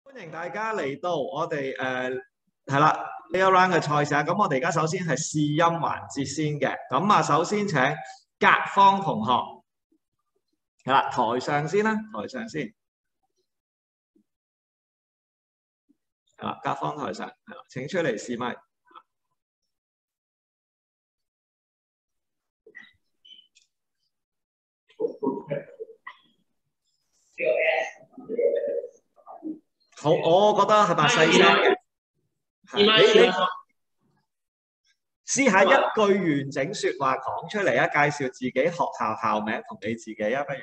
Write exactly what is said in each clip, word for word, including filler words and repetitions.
歡迎大家嚟到我哋誒係啦呢一 round 嘅賽事啊！咁我哋而家首先係試音環節先嘅，咁啊首先請甲方同學係啦，台上先啦，台上先係啦，甲方台上係啦，請出嚟試麥。好，我覺得係把細聲嘅。你你試下一句完整説話講出嚟啊！介紹自己學校校名同你自己啊，不如。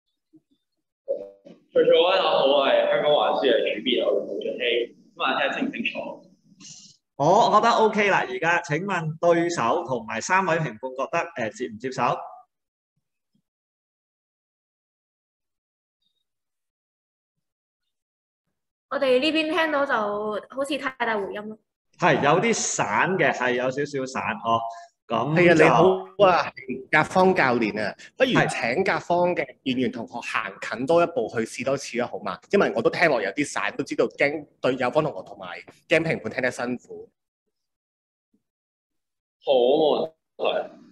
除咗我好，我係香港華書嘅主編，我叫胡俊熙。咁啊，聽得清唔清楚？ 我覺得 OK 啦，而家請問對手同埋三位評判覺得誒、呃、接唔接受？ 我哋呢邊聽到就好似太大回音咯。係有啲散嘅，係有少少散哦。咁係啊，你好啊，甲方教練啊，不如請甲方嘅演員同學行近多一步去試多次啊，好嘛？因為我都聽落有啲散，都知道驚對有方同學同埋驚評判聽得辛苦。 好冇問題。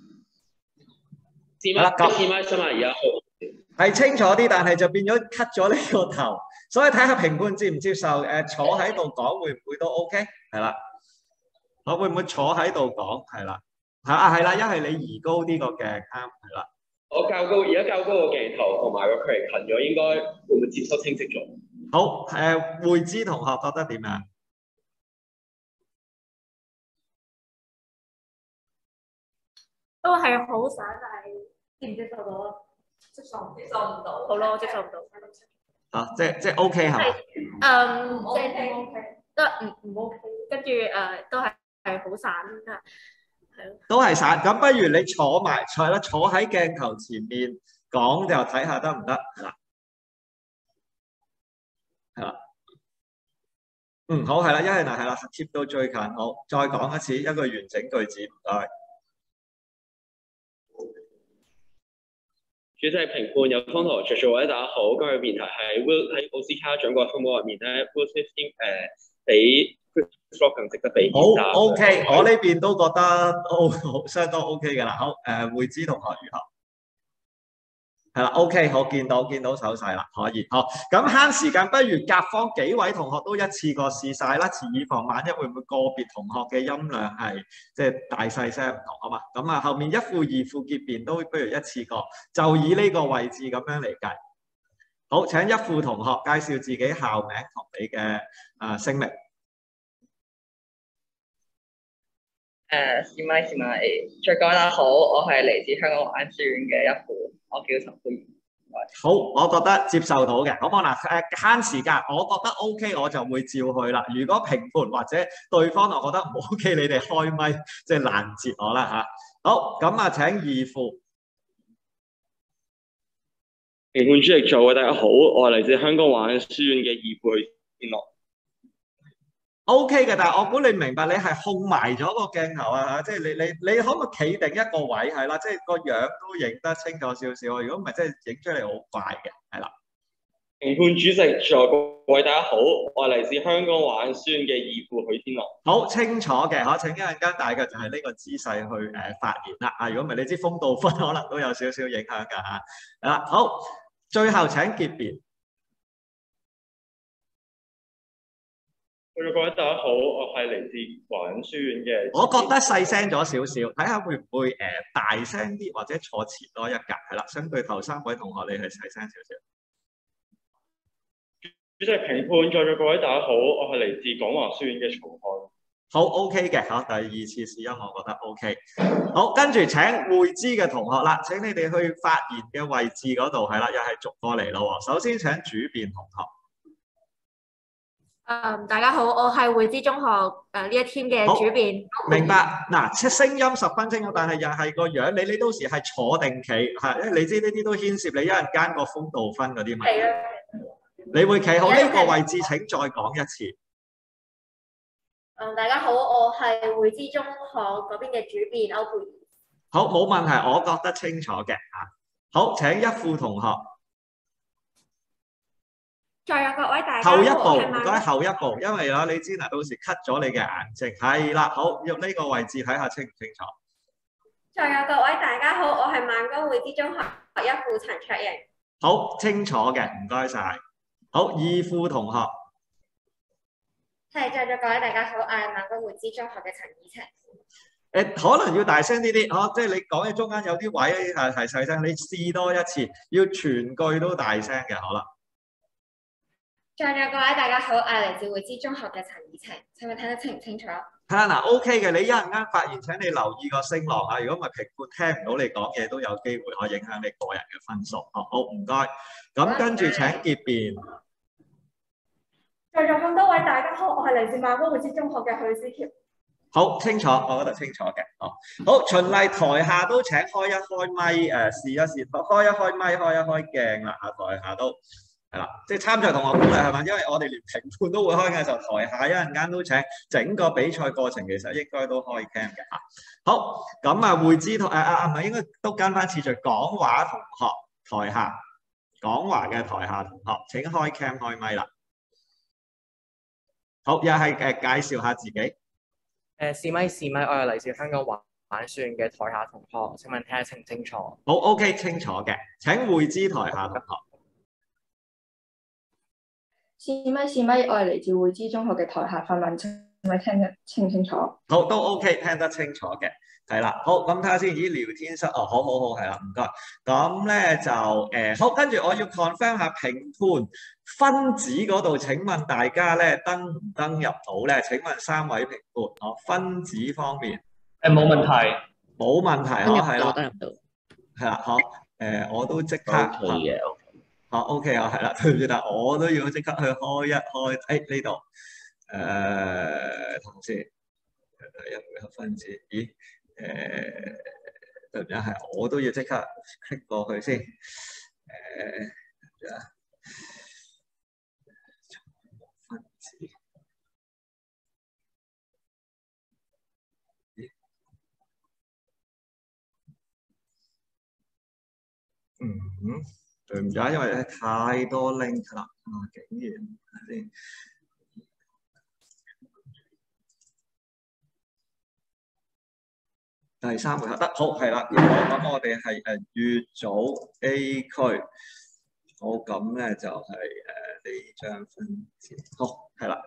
試麥試麥先嘛，而家係清楚啲，但係就變咗 cut 咗呢個頭，所以睇下評判接唔接受。誒、呃，坐喺度講會唔會都 OK？ 係啦，我會唔會坐喺度講？係啦，係啊，係啦，一係你移高啲個鏡啱，係啦。 我較高，而家較高個鏡頭同埋個距離近咗，應該會唔會接收清晰咗？ 好，誒、呃，會知同學覺得點樣？ 都係好散，但係接唔接受到啊？接受接受唔到，好咯，我接受唔到。 啊，即係即係 OK 係嘛？ 嗯，即係 OK，都唔唔 OK，跟住誒都係係好散啊，係咯。都係散， 咁不如你坐埋坐啦，坐喺鏡頭前面講就睇下得唔得？係啦，係啦。嗯，好，係啦，一係嗱係啦，貼到最近，好，再講一次一個完整句子，唔該。 主席評判有方同學，各位大家好。今日辯題係 Will 喺奧斯卡獎個風波入面咧 ，Will Smith 應誒比 Chris Rock 更值得被譴責。 好 OK，我呢邊都覺得 O 好相當 OK 嘅啦。好誒、呃，會知同學如何？係啦 ，OK，我見到見到手勢啦，可以。好，咁慳時間，不如甲方幾位同學都一次過試晒啦，以防萬一會唔會個別同學嘅音量係即係大細聲唔同啊嘛。咁啊，後面一副二副結辯都不如一次過，就以呢個位置咁樣嚟計。好，請一副同學介紹自己校名同你嘅啊姓名。 誒，試麥試麥，再講大家好，我係嚟自香港華書院嘅一副，我叫陳佩儀。 好，我覺得接受到嘅，好唔好嗱？誒慳時間，我覺得 OK，我就會照去啦。如果評判或者對方我覺得唔 OK，你哋開咪即係攔截我啦嚇。好，咁啊請二副。 評判主席座位，大家好，我係嚟自香港華書院嘅二副許天樂。 O K 嘅，但係我估你明白，你係控埋咗個鏡頭啊，即係你你你可唔可以企定一個位係啦，即係個樣都影得清楚少少。如果唔係，即係影出嚟好怪嘅，係啦。 評判主席座，各位大家好，我係嚟自香港華書院嘅二副許天樂。 好清楚嘅，可請一陣間大嘅就係呢個姿勢去誒、呃、發言啦。啊，如果唔係，你知風度分可能都有少少影響㗎嚇。係啦，好，最後請結辯。 各位大家好，我係嚟自華仁書院嘅。 我覺得細聲咗少少，睇下會唔會誒、呃、大聲啲，或者坐前多一格，係啦。相對頭三位同學，你係細聲少少。 主席評判，在座各位大家好，我係嚟自廣華書院嘅曹漢。 好 OK 嘅，好，第二次試音，我覺得 OK。好，跟住請會知嘅同學啦，請你哋去發言嘅位置嗰度，係啦，又係逐個嚟咯。首先請主辯同學。 誒、um, 大家好，我係會知中學誒呢、uh, 一 team 嘅主辯。 明白嗱，聲音十分清楚，但係又係個樣，你你到時係坐定企嚇，因為你知呢啲都牽涉你一陣間個風度分嗰啲問題。你會企好呢個位置？請再講一次。誒、 um, 大家好，我係會知中學嗰邊嘅主辯歐佩儀。 好，冇問題，我覺得清楚嘅嚇。好，請一副同學。 在有各位大家後一好，我係步，唔該後一步，因為啦，你知嗱，到時 cut 咗你嘅眼睛，係啦，好，用呢個位置睇下清唔清楚。 在有各位大家好，我係萬江會之中學一副陳卓瑩。 好清楚嘅，唔該晒。好，二副同學。 係，在座各位大家好，我係萬江會之中學嘅陳以晴。 誒，可能要大聲啲啲，嗬，即係你講嘅中間有啲位係係細聲，你試多一次，要全句都大聲嘅，好啦。 在座各位大家好，我係嚟自會之中學嘅陳以晴，請問聽得清唔清楚？ 係啦，嗱 ，OK 嘅，你一陣間發言請你留意個聲浪啊，如果唔係評判聽唔到你講嘢，都有機會可以影響你個人嘅分數。好，好，唔該。咁跟住請結辯。 在座咁多位大家好，我係嚟自萬江會之中學嘅許思喬。 好清楚，我覺得清楚嘅。好，好，循例台下都請開一開咪，誒、呃、試一試，開一開咪，開一開鏡啦。啊，台下都係啦，即係參賽同學鼓勵係咪？因為我哋連評判都會開嘅時候，台下一陣間都請，整個比賽過程其實應該都開 cam 嘅嚇。好，咁啊會知同誒啊唔係應該都跟翻次序，講話同學台下講話嘅台下同學請開 cam 開咪啦。好，又係誒介紹下自己。 誒試咪試咪，我係嚟自香港玩玩算嘅台下同學，請問聽得清唔清楚？ 好 OK， 清楚嘅。請會知台下同學。 試咪試咪，我係嚟自會知中學嘅台下范文清，請問聽得清唔清楚？ 好，都 OK， 聽得清楚嘅。係啦，好，咁睇下先。咦，聊天室哦，好好好，係啦，唔該。咁咧就誒、呃、好，跟住我要 confirm 下評判分子嗰度。請問大家咧登唔登入到咧？請問三位評判，哦，分子方面誒冇問題， 冇問題，哦，係啦， 登入到， 係啦，好，誒、呃、我都即刻可以嘅， 好 OK 啊，係啦，對唔住，但我都要即刻去開一開，誒呢度誒同先，一個分子，咦？誒，對唔住，係我都要即刻 click 過去先。誒、呃，分子，嗯，對唔住啊，因為太多 link 啦，啊，竟然睇先。第三回合得好係啦，咁我哋係誒乙組 A 區，好咁咧就係誒呢張分子，好係啦。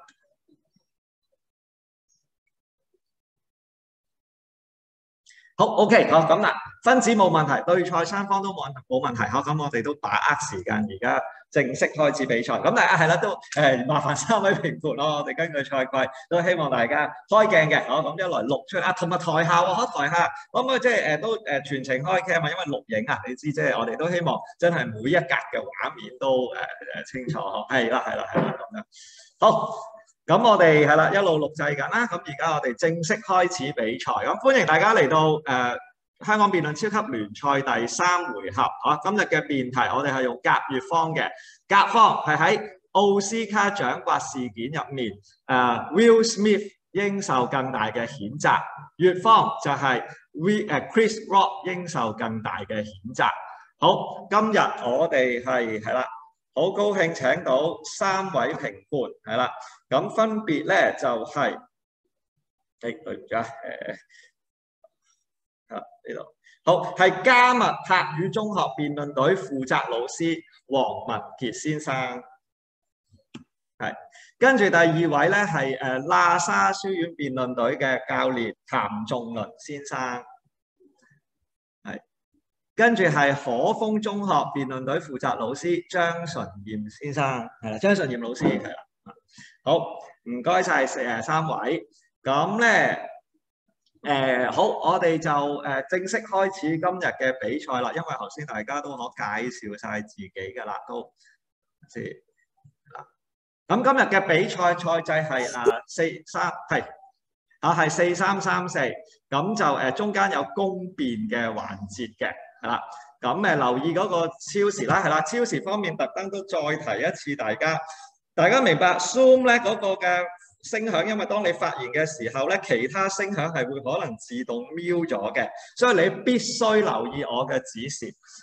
好 OK， 好咁啦，分子冇問題，對賽雙方都冇冇問題，好咁我哋都把握時間，而家正式開始比賽。咁大家係啦，都誒、呃、麻煩三位評判咯，我哋根據賽規都希望大家開鏡嘅，好咁一來錄出啊，同埋台下喎，喺台下可唔可以即係誒都誒全程開鏡啊？因為錄影啊，你知即係我哋都希望真係每一格嘅畫面都誒誒、呃、清楚，係啦係啦係啦咁樣，好。咁我哋係啦，一路錄製緊啦。咁而家我哋正式開始比賽。咁歡迎大家嚟到誒、呃、香港辯論超級聯賽第三回合。好，今日嘅辯題我哋係用甲乙方嘅。甲方係喺奧斯卡獎刮事件入面，誒、呃、Will Smith 應受更大嘅譴責。乙方就係 We 誒 Chris Rock 應受更大嘅譴責。好，今日我哋係係啦。好高興請到三位評判，係啦，咁分別咧就係、是，誒、哎、對唔住啊，誒，啊呢度，好係加密客語中學辯論隊負責老師黃文傑先生，係，跟住第二位咧係誒喇沙書院辯論隊嘅教練譚仲倫先生。跟住係可豐中學辯論隊負責老師張純賢先生，係啦，張純賢老師係啦，好唔該晒誒三位，咁咧誒好，我哋就誒、呃、正式開始今日嘅比賽啦，因為頭先大家都可介紹晒自己㗎啦，都先啦，咁今日嘅比賽賽制係誒四三係啊係四三三四，咁就誒、呃、中間有公辯嘅環節嘅。係啦，咁誒留意嗰個超時啦，係啦，超時方面特登都再提一次，大家大家明白 Zoom 咧嗰個嘅聲響，因為當你發言嘅時候咧，其他聲響係會可能自動 mute 咗嘅，所以你必須留意我嘅指示。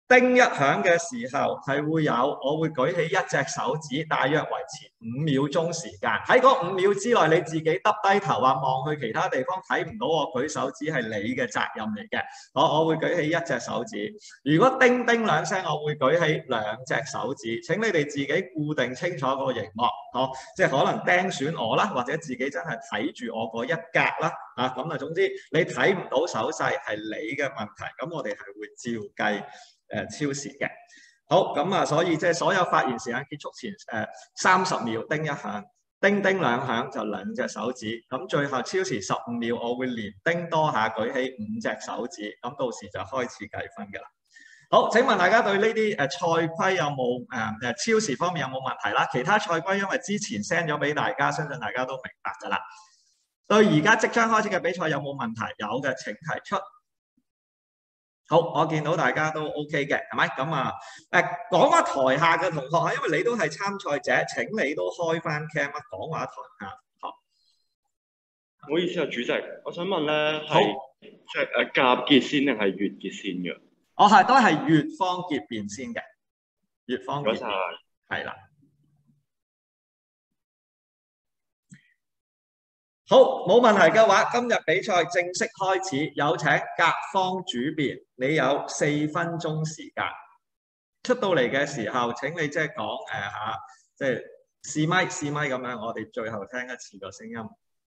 叮一響嘅時候係會有，我會舉起一隻手指，大約維持五秒鐘時間。喺嗰五秒之內，你自己耷低頭啊，望去其他地方睇唔到我舉手指係你嘅責任嚟嘅。我我會舉起一隻手指。如果叮叮兩聲，我會舉起兩隻手指。請你哋自己固定清楚個熒幕，哦，即係可能釘選我啦，或者自己真係睇住我嗰一格啦。啊，咁啊，總之你睇唔到手勢係你嘅問題，咁我哋係會照計。誒、呃、超時嘅，好咁啊，所以即係所有發言時間結束前誒三十秒叮一響，叮叮兩響就兩隻手指，咁最後超時十五秒，我會連叮多下舉起五隻手指，咁到時就開始計分嘅啦。好，請問大家對呢啲誒賽規有冇誒誒超時方面有冇問題啦？其他賽規因為之前 send 咗俾大家，相信大家都明白㗎啦。對而家即將開始嘅比賽有冇問題？有嘅請提出。好，我見到大家都 OK 嘅，係咪？咁啊，誒講下台下嘅同學啊，因為你都係參賽者，請你都開翻 cam 啊，講話台下。好， 唔好意思啊，主席，我想問咧，係即係誒甲結先定係乙結先嘅？ 我係都係乙方結辯先嘅，乙方結辯係啦。好，冇問題嘅話，今日比賽正式開始，有請甲方主辯，你有四分鐘時間。出到嚟嘅時候，請你即係講誒下，即係試咪試咪咁樣，我哋最後聽一次個聲音。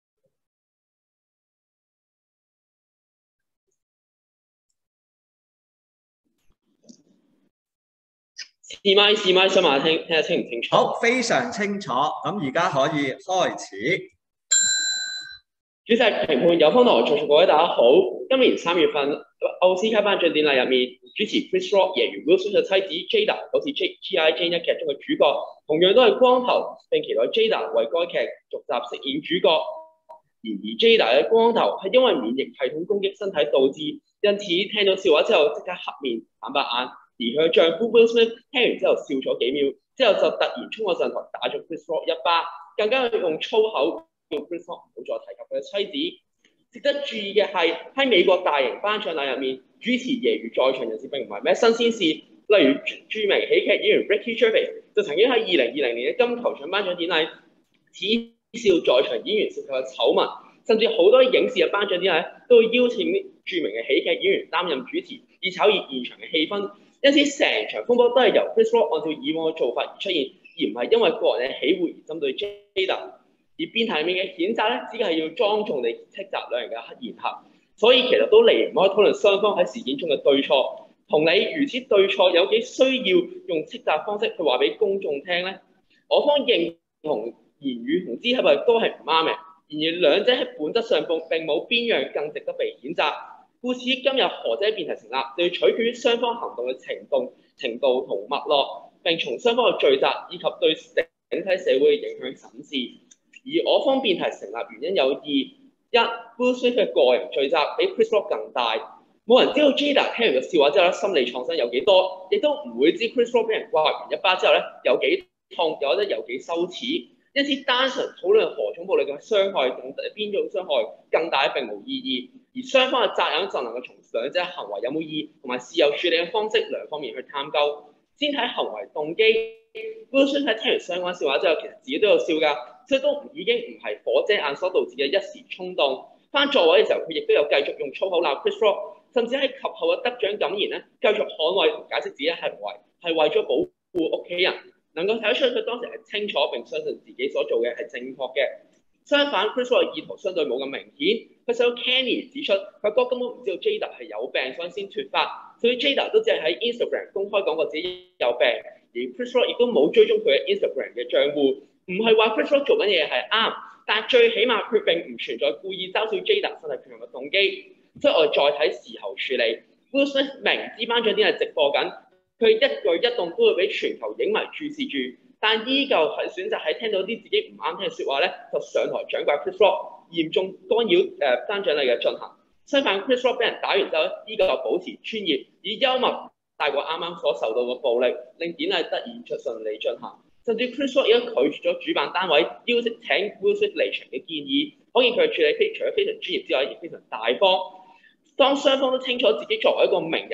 試咪試咪，想問聽聽得清唔清楚？ 好，非常清楚。咁而家可以開始。 主席、評判、有方同學在場各位大家好。今年三月份奧斯卡頒獎典禮入面，主持 Chris Rock 贏完 Will Smith 嘅妻子 Jada， 好似 G I Jane 一劇中嘅主角，同樣都係光頭，並期待 Jada 為該劇續集飾演主角。然而 Jada 嘅光頭係因為免疫系統攻擊身體導致，因此聽到笑話之後即刻黑面反白眼。而佢嘅丈夫 Will Smith 聽完之後笑咗幾秒，之後就突然衝咗上台打咗 Chris Rock 一巴，更加用粗口叫 Chris Rock 唔好再提及佢嘅妻子。值得注意嘅係喺美國大型頒獎禮入面，主持揶揄在場人士並唔係咩新鮮事。例如著名喜劇演員 Ricky Gervais 就曾經喺二零二零年嘅金球獎頒獎典禮恥笑在場演員涉及嘅醜聞，甚至好多影視嘅頒獎典禮都會邀請著名嘅喜劇演員擔任主持，以炒熱現場嘅氣氛。因此成場風波都係由 Chris Rock 按照以往嘅做法而出現，而唔係因為個人嘅喜惡而針對 Jada。而辯題面嘅譴責咧，只係要莊重地斥責兩人嘅言行，所以其實都離唔開討論雙方喺事件中嘅對錯。同理，如此對錯有幾需要用斥責方式去話俾公眾聽咧？我方認同言語同肢體係都係唔啱嘅，然而兩者喺本質上並冇邊樣更值得被譴責。故此今日何者辯題成立，就要取決於雙方行動嘅程度、程度同脈絡，並從雙方嘅罪責以及對整體社會嘅影響審視。而我方辯題成立原因有二：一 ，Will Smith 嘅個人罪責比 Chris Rock 更大，冇人知道 Jada 聽完個笑話之後咧，心理創傷有幾多，亦都唔會知 Chris Rock 俾人刮完一巴之後咧有幾痛，有得有幾羞恥。因此單純討論何種暴力嘅傷害同邊種傷害更大並無意義，而雙方嘅責任就能夠從兩者行為有冇意義同埋事後處理嘅方式兩方面去探究。先睇行為動機 ，Will Smith 喺聽完相關笑話之後，其實自己都有笑㗎，所以都已經唔係火遮眼所導致嘅一時衝動。翻座位嘅時候，佢亦都有繼續用粗口鬧 Chris Rock， 甚至喺及後嘅得獎感言咧，繼續捍衛同解釋自己嘅行為係為咗保護屋企人。能夠睇得出佢當時係清楚並相信自己所做嘅係正確嘅。相反 ，Chris Rock 嘅意圖相對冇咁明顯。佢細佬 Kenny 指出，佢哥根本唔知道 Jada 係有病，所以先脫髮。所以 Jada 都只係喺 Instagram 公開講過自己有病，而 Chris Rock 亦都冇追蹤佢嘅 Instagram 嘅賬戶。唔係話 Chris Rock 做緊嘢係啱，但最起碼佢並唔存在故意嘲笑 Jada 身體缺陷嘅動機。所以我哋再睇事後處理 ，Will Smith 明知頒獎典禮直播緊。佢一舉一動都會俾全球影迷注視住，但依舊係選擇喺聽到啲自己唔啱聽嘅説話咧，就上台掌摑 Chris Rock， 嚴重干擾誒頒獎禮嘅進行。相反 ，Chris Rock 俾人打完之後，依舊保持專業，以幽默帶過啱啱所受到嘅暴力，令典禮得以出順利進行。甚至 Chris Rock 已經拒絕咗主辦單位邀請請 Will Smith 離場嘅建議，可見佢嘅處理除咗非常專業之外，亦非常大方。當雙方都清楚自己作為一個名人，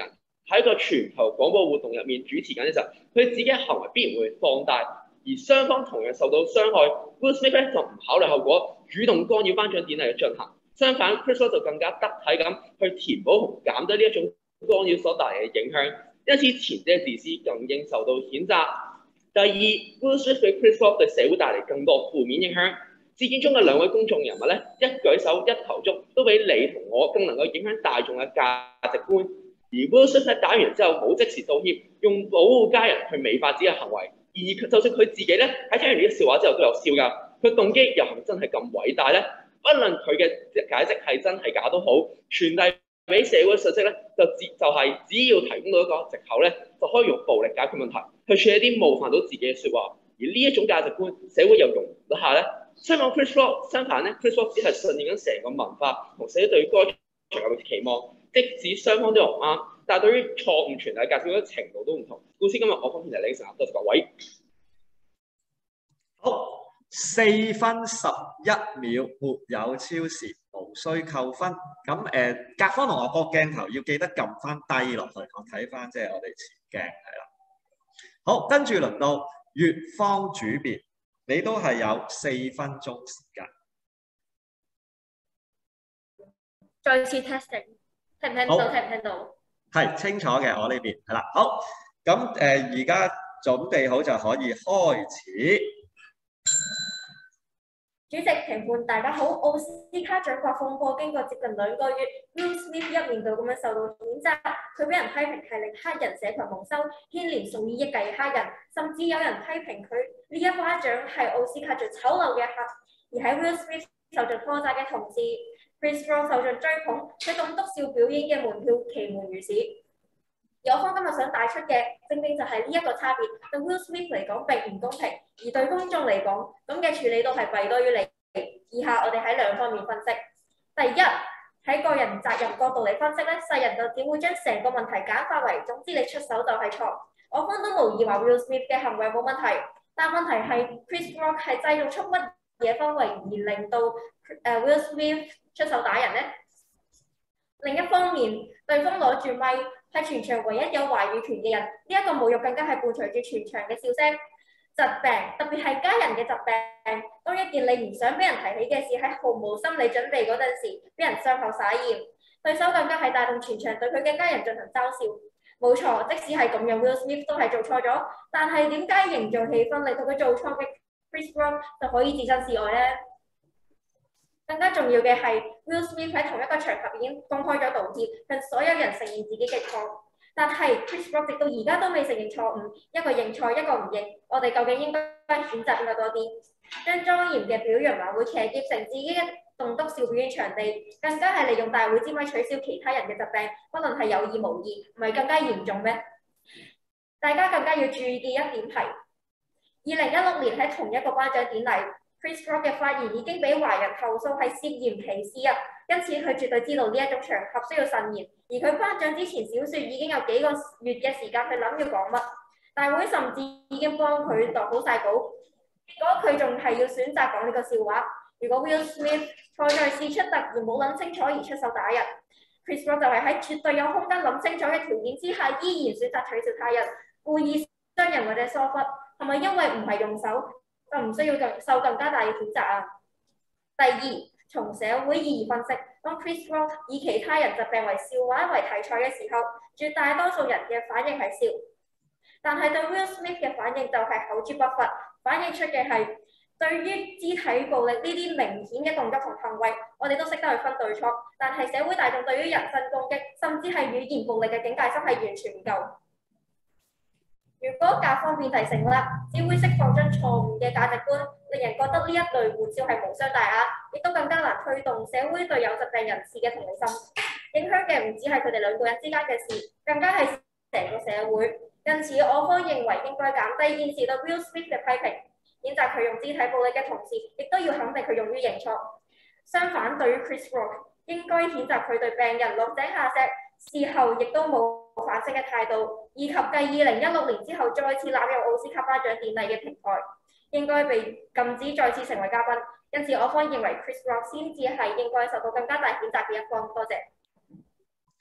喺個全球廣播活動入面主持緊嘅時候，佢自己嘅行為必然會放大，而雙方同樣受到傷害。Will Smith 咧就唔考慮後果，主動干擾頒獎典禮嘅進行。相反 ，Chris Rock 就更加得體咁去填補同減低呢一種干擾所帶嚟嘅影響，因此前者嘅自私更應受到譴責。第二 ，Will Smith 對 Chris Rock 對社會帶嚟更多負面影響。事件中嘅兩位公眾人物咧，一舉手一投足都比你同我更能夠影響大眾嘅價值觀。而 Will Smith 喺打完之後冇即時道歉，用保護家人去美化自己嘅行為。而就算佢自己咧喺聽完呢啲笑話之後都有笑㗎，佢動機又係咪真係咁偉大咧？不論佢嘅解釋係真係假都好，傳遞俾社會嘅信息咧，就只就係、是、只要提供到一個藉口咧，就可以用暴力解決問題，去處理一啲冒犯到自己嘅説話。而呢一種價值觀，社會又容唔得下咧？相反 ，Chris Rock 相反咧 ，Chris Rock 只係順應緊成個文化同社會對該場合嘅期望，即使雙方都有唔啱，但係對於錯誤傳遞價值觀嘅程度都唔同。故此今日我方面嚟呢成日多謝各位。 好。四分十一秒，沒有超時，無需扣分。咁誒、呃，甲方同學個鏡頭要記得撳翻低落去，我睇翻即係我哋前鏡係啦。好，跟住輪到乙方主辯，你都係有四分鐘時間。 再次 testing， 聽唔聽到？聽唔聽到？ 係清楚嘅，我呢邊係啦。好，咁誒而家準備好就可以開始。 主席、評判，大家好。奧斯卡獎項風波經過接近兩個月 ，Will Smith 一面倒咁樣受到譴責，佢俾人批評係令黑人社群蒙羞，牽連數以億計嘅黑人，甚至有人批評佢呢一巴掌係奧斯卡最醜陋嘅一刻。而喺 Will Smith 受盡苛責嘅同時 ，Chris Rock 受盡追捧，佢棟篤笑表演嘅門票其門如市。有方今日想帶出嘅，正正就係呢一個差別，對 Will Smith 嚟講並唔公平，而對公眾嚟講，咁嘅處理都係弊多於利。以下我哋喺兩方面分析。第一，喺個人責任角度嚟分析咧，世人就只會將成個問題簡化為，總之你出手就係錯。我方都無意話 Will Smith 嘅行為冇問題，但問題係 Chris Rock 係製造出乜嘢氛圍而令到誒 Will Smith 出手打人咧？另一方面，對方攞住咪係全場唯一有話語權嘅人，呢、這、一個侮辱更加係伴隨住全場嘅笑聲。疾病，特別係家人嘅疾病，當一件你唔想俾人提起嘅事喺毫無心理準備嗰陣時，俾人傷口灑鹽，對手更加係帶動全場對佢嘅家人進行嘲笑。冇錯，即使係咁樣 ，Will Smith 都係做錯咗，但係點解營造氣氛令到佢做錯嘅 Chris Rock 就可以置身事外呢？更加重要嘅係 Will Smith 喺同一個場合已經公開咗道歉，向所有人承認自己嘅錯。但係 Chris Rock 直到而家都未承認錯誤，一個認錯，一個唔認。我哋究竟應該選擇邊個多啲？將莊嚴嘅表揚晚會騎劫成自己嘅棟篤笑表演場地，更加係利用大會之咪取笑其他人嘅疾病，不論係有意無意，唔係更加嚴重咩？大家更加要注意嘅一點係，二零一六年喺同一個頒獎典禮 ，Chris Rock 嘅發言已經俾華人投訴係涉嫌歧視啊！因此佢絕對知道呢一種場合需要慎言，而佢頒獎之前小説已經有幾個月嘅時間去諗要講乜，大會甚至已經幫佢度好晒稿，結果佢仲係要選擇講呢個笑話。如果 Will Smith 錯在事出突然冇諗清楚而出手打人 ，Chris Rock 就係喺絕對有空間諗清楚嘅條件之下，依然選擇取笑他人，故意傷人或者疏忽，係咪因為唔係用手就唔需要更受更加大嘅譴責啊？第二，從社會意義分析，當 Chris Rock 以其他人疾病為笑話為題材嘅時候，絕大多數人嘅反應係笑，但係對 Will Smith 嘅反應就係口誅筆伐，反映出嘅係對於肢體暴力呢啲明顯嘅動作同行為，我哋都識得去分對錯，但係社會大眾對於人身攻擊，甚至係語言暴力嘅警戒心係完全唔夠。如果甲方辯題成立，只會釋放將錯誤嘅價值觀，令人覺得呢一類護照係無傷大雅，亦都更加難推動社會對有疾病人士嘅同理心。影響嘅唔止係佢哋兩個人之間嘅事，更加係成個社會。因此，我方認為應該減低現時對 Will Smith 嘅批評，譴責佢用肢體暴力嘅同時，亦都要肯定佢勇於認錯。相反，對於 Chris Rock，應該譴責佢對病人落井下石，事後亦都冇反省嘅態度，以及繼二零一六年之後再次納入奧斯卡頒獎典禮嘅平台，應該被禁止再次成為嘉賓。因此，我方認為 Chris Rock 先至係應該受到更加大譴責嘅一方。多謝。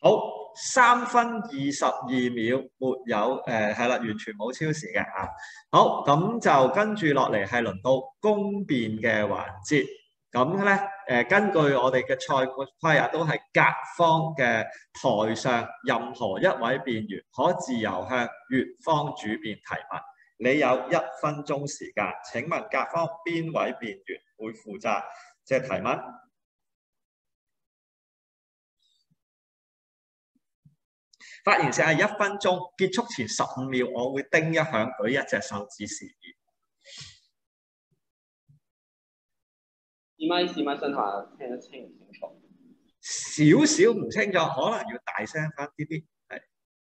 好，三分二十二秒，沒有誒係啦，完全冇超時嘅啊。好，咁就跟住落嚟係輪到攻辯嘅環節。咁咧誒，根據我哋嘅賽規啊，都係甲方嘅台上任何一位辯員可自由向乙方主辯提問。你有一分鐘時間，請問甲方邊位辯員會負責即係提問？發言時間係一分鐘，結束前十五秒，我會叮一響，舉一隻手指示意。 試咪試咪，新下聽得清唔清楚？ 少少唔清楚，可能要大聲翻啲啲。係。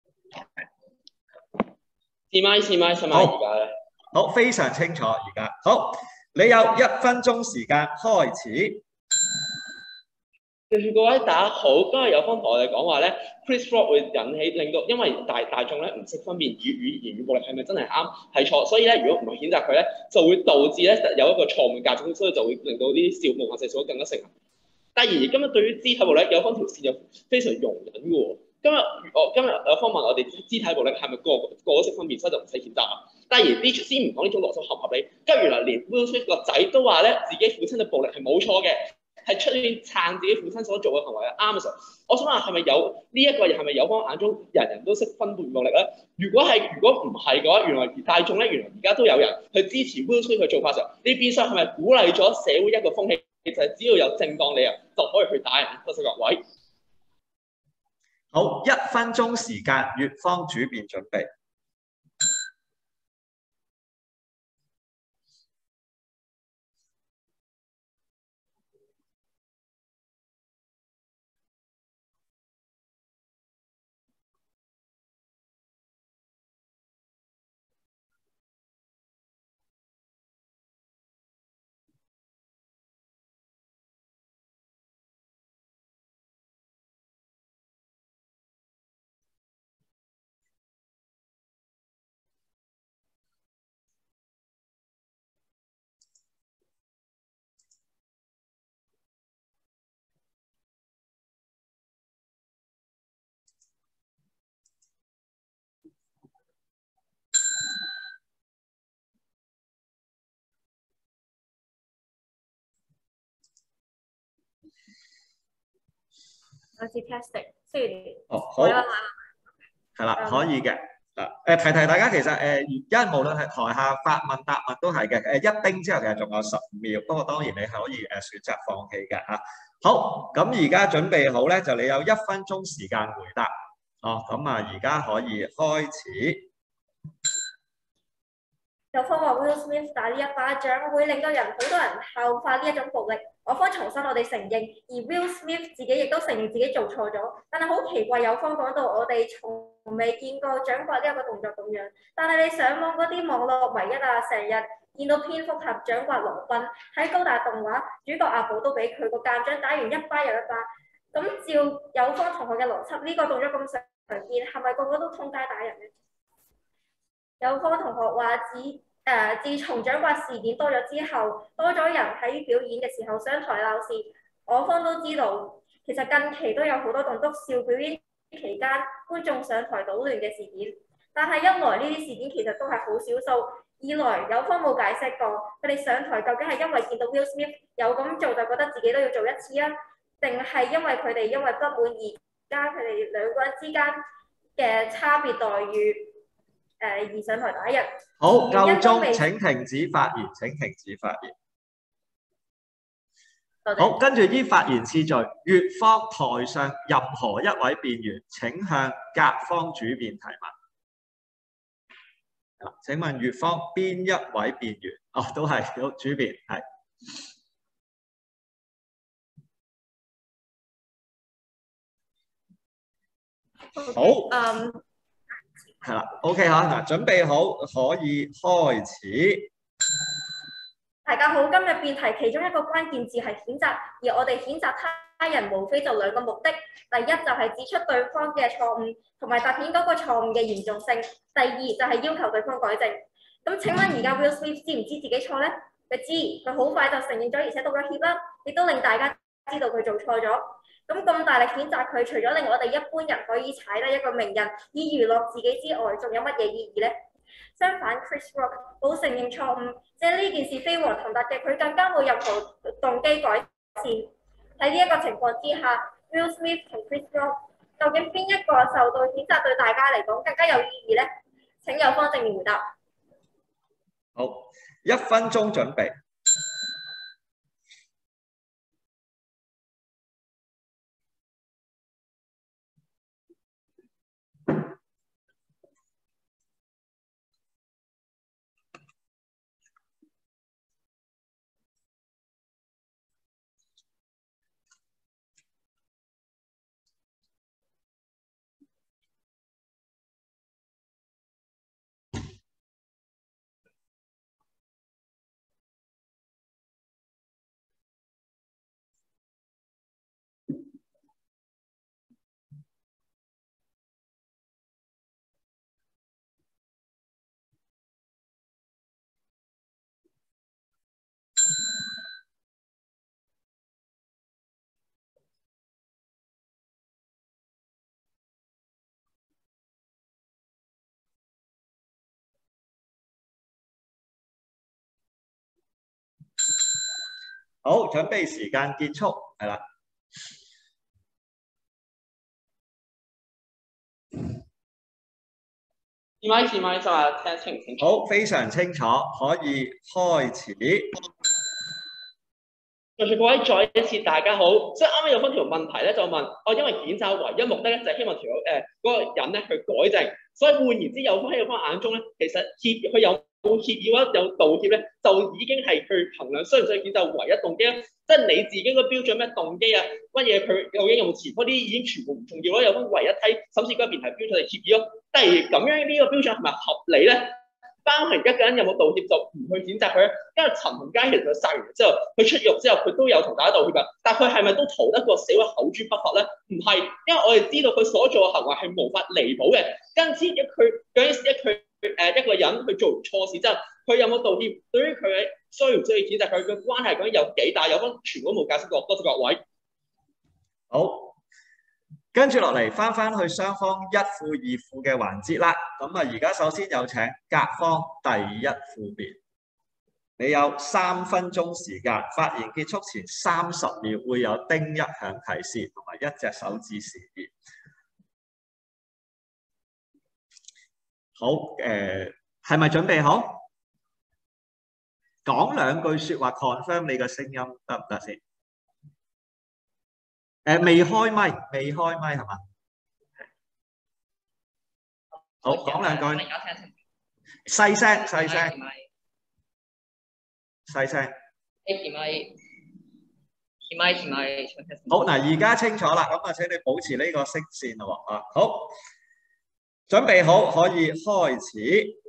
試咪試咪，新咪而家咧？ 好，非常清楚而家。好，你有一分鐘時間開始。 對住各位大家好，今日有方同我哋講話咧 ，Chris Rock 會引起令到，因為大大眾咧唔識分辨語語言語暴力係咪真係啱係錯，所以咧如果唔係譴責佢咧，就會導致咧有一個錯誤價值，所以就會令到呢啲笑無限細數更加成。第二，今日對於肢體暴力有方條線又非常容忍嘅喎。今日我今日有方問我哋肢體暴力係咪個個個都識分辨，所以就唔使譴責啊。第二，呢先唔講呢種邏輯合唔合理，跟住原來連 Will Smith 個仔都話咧自己父親嘅暴力係冇錯嘅。係出面撐自己父親所做嘅行為係啱嘅時候，我想問係咪有呢一、這個人係咪有方眼中人人都識分辨暴力咧？如果係如果唔係嘅話，原來大眾咧原來而家都有人去支持 Will Smith 嘅做法時候，你變相係咪鼓勵咗社會一個風氣，就係只要有正當理由就可以去打人？多謝各位。 好，一分鐘時間，乙方主辯準備。 我試 testing，雖然哦，好，係啦，可以嘅。嗱，誒提提大家，其實誒，因為無論係台下發問答問都係嘅。誒一叮之後其實仲有十五秒，不過當然你可以誒選擇放棄嘅嚇。好，咁而家準備好咧，就你有一分鐘時間回答。哦，咁啊，而家可以開始。 有方話 Will Smith 打呢一巴掌會令到人好多人效法呢一種暴力。我方重申我哋承認，而 Will Smith 自己亦都承認自己做錯咗。但係好奇怪，有方講到我哋從未見過掌摑呢一個動作咁樣。但係你上網嗰啲網絡唯一啊，成日見到蝙蝠俠掌摑羅賓，喺高達動畫主角阿寶都俾佢個艦長打完一巴又一巴。咁照有方同學嘅邏輯，呢、這個動作咁常見，係咪個個都通街打人咧？有方同學話指誒、呃，自從掌摑事件多咗之後，多咗人喺表演嘅時候上台鬧事。我方都知道，其實近期都有好多棟篤笑表演期間觀眾上台搗亂嘅事件。但係一來呢啲事件其實都係好少數，二來有方冇解釋過佢哋上台究竟係因為見到 Will Smith 有咁做就覺得自己都要做一次啊，定係因為佢哋因為不滿而家佢哋兩個人之間嘅差別待遇？誒而上台打人。 好，夠鐘，請停止發言，請停止發言。好，跟住依發言次序，乙方台上任何一位辯員請向甲方主辯提問。請問乙方邊一位辯員？哦，都係好主辯，係。好。 嗯。 係啦 ，OK 嚇，嗱，準備好可以開始。 大家好，今日辯題其中一個關鍵字係譴責，而我哋譴責他人無非就兩個目的，第一就係指出對方嘅錯誤，同埋凸顯嗰個錯誤嘅嚴重性；第二就係要求對方改正。咁請問而家 Will Smith 知唔知自己錯咧？佢知，佢好快就承認咗，而且道咗歉啦，亦都令大家知道佢做錯咗。咁咁大力譴責佢，除咗令我哋一般人可以踩低一個名人以娛樂自己之外，仲有乜嘢意義呢？相反 ，Chris Rock 冇承認錯誤，即係呢件事飛黃騰達嘅，佢更加冇任何動機改善。喺呢一個情況之下 ，Will Smith 同 Chris Rock 究竟邊一個受到譴責對大家嚟講更加有意義呢？請有方正面回答。 好，一分鐘準備。好，準備時間結束，係啦。 試咪試咪，就話聽清唔清楚？ 好，非常清楚，可以開始。 在座各位再一次大家好，即係啱啱有翻條問題咧，就問我，因為檢查唯一目的咧就係希望條誒嗰個人咧去改正，所以換言之，有翻喺有翻眼中咧，其實協佢有冇協議或者有道歉咧，就已經係去衡量需唔需要檢查唯一動機咧，即係你自己個標準咩動機啊，乜嘢佢究竟有冇前科啲已經全部唔重要咯，有翻唯一睇審視嗰邊係標準嚟協議咯，但係咁樣呢個標準係咪合理咧？包含一個人有冇道歉就唔去譴責佢，因為陳同佳其實佢殺完之後，佢出獄之後佢都有同大家道歉㗎，但係佢係咪都逃得過死或口誅筆伐咧？唔係，因為我哋知道佢所做嘅行為係無法彌補嘅。跟住一佢嗰陣時一佢誒一個人去做完錯事之後，佢有冇道歉？對於佢嘅需唔需要譴責佢嘅關係究竟有幾大？有分全部都冇解釋過，多謝各位。 好。跟住落嚟，翻翻去雙方一副二副嘅環節啦。咁啊，而家首先有請甲方第一副辯，你有三分鐘時間，發言結束前三十秒會有叮一響提示同埋一隻手指示意。好，誒係咪準備好？講兩句説話 confirm 你嘅聲音得唔得先？誒未開咪，未開咪係嘛？好，講兩句。細聲，細聲，細聲。好，嗱，而家清楚啦，咁啊請你保持呢個聲線咯喎，啊，好，準備好可以開始。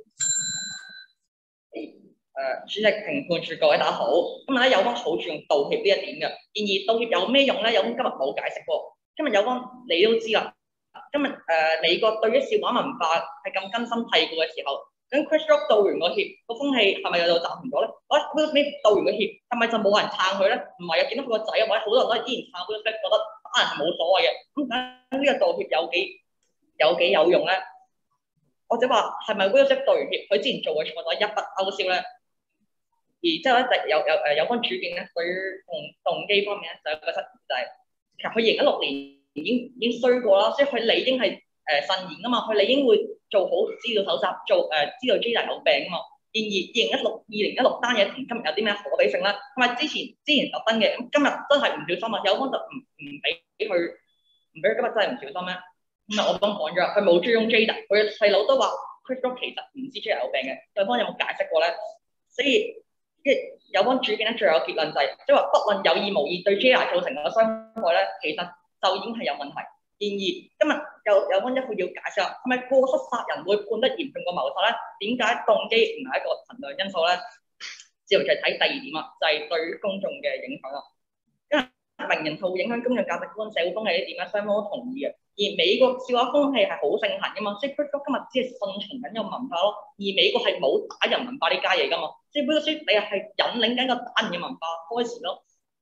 誒、呃，主席、評判處各位大家好，今日咧有方好注重道歉呢一點嘅，然而道歉有咩用咧？有方今日冇解釋過。今日有方你都知啦，今日誒、呃、美國對於笑話文化係咁根深蒂固嘅時候，咁 Chris Rock 道完個歉，個風氣係咪又暫停咗咧？我 Will Smith 道完個歉，係咪就冇人撐佢咧？唔係啊，見到佢個仔或者好多人都依然撐 Will Smith，覺得打人係冇所謂嘅。咁咁呢個道歉有幾有幾有用咧？或者話係咪 Will Smith 道完歉，佢之前做嘅錯就一筆勾銷咧？而之後咧，就有有誒有關主見咧，對於動動機方面咧，就有個質疑就係、是，其實佢二零一六年已經已經衰過啦，所以佢理應係誒慎言噶嘛，佢理應會做好資料搜集，做誒、呃、知道 Jada 有病啊嘛。然而二零一六二零一六單嘢同今日有啲咩可比性咧？同埋之前之前特登嘅，咁今日真係唔小心啊！有方就唔唔俾佢唔俾佢今日真係唔小心咩？咁啊，我咁講咗，佢冇追蹤 Jada，佢細佬都話 Chris Rock 其實唔知 Jada 有病嘅，對方有冇解釋過咧？所以即係有關主見咧，最後結論就係、是，即係話不論有意無意對 Jada 造成嘅傷害咧，其實就已經係有問題。然而今日有有關一副要解釋啦，係咪過失殺人會判得嚴重過謀殺咧？點解動機唔係一個衡量因素咧？之後就係睇第二點啦，就係、是、對於公眾嘅影響啦。因為名人套影響公眾價值觀、社會風氣呢點咧，雙方都同意嘅。而美國笑話風氣係好盛行噶嘛，即係 Chris Rock 今日只係順從緊有文化咯，而美國係冇打人文化呢家嘢噶嘛，即係 Will Smith 你係引領緊個打人嘅文化開始咯。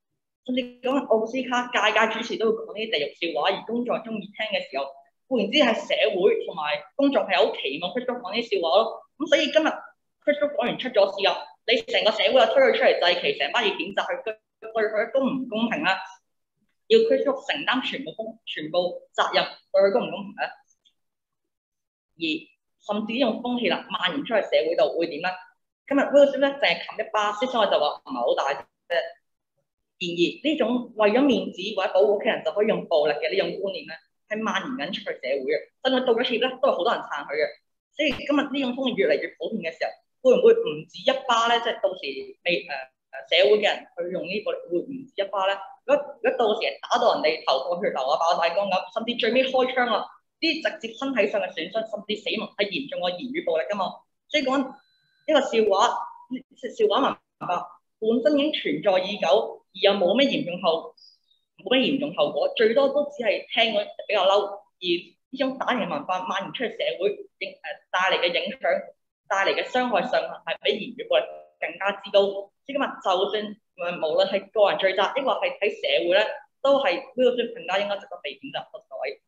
甚至講奧斯卡屆屆主持都會講呢啲地獄笑話，而公眾中意聽嘅時候，固然之係社會同埋公眾係好期望 Chris Rock 講啲笑話咯。咁所以今日 Chris Rock 講完出咗事啦，你成個社會又推佢出嚟祭旗，成班要譴責佢，對佢公唔公平啦？要 Chris Rock 承擔全部公全部責任，對佢公唔公平咧？而甚至呢種風氣啦蔓延出去社會度會點咧？今日 Will Smith 咧淨係冚一巴，先所以就話唔係好大啫。然而呢種為咗面子或者保護屋企人就可以用暴力嘅呢種觀念咧，係蔓延緊出去社會嘅。真係道咗歉咧，都係好多人撐佢嘅。所以今日呢種風氣越嚟越普遍嘅時候，會唔會唔止一巴咧？即係到時未誒誒社會嘅人去用呢個力，會唔止一巴咧？如果如果到時打到人哋頭破血流啊、爆大光咁，甚至最尾開槍啊，啲直接身體上嘅損失甚至死亡係嚴重過言語暴力㗎嘛。所以講呢個笑話，笑話文化本身已經存在已久。而又冇咩嚴重後冇咩嚴重後果，最多都只係聽嗰比較嬲。而呢種打人文化蔓延出去社會，影誒帶嚟嘅影響、帶嚟嘅傷害上係比言語暴力更加之高。所以今日就算誒無論係個人罪責，抑或係喺社會咧，都係呢個算更加應該值得被譴責。各位，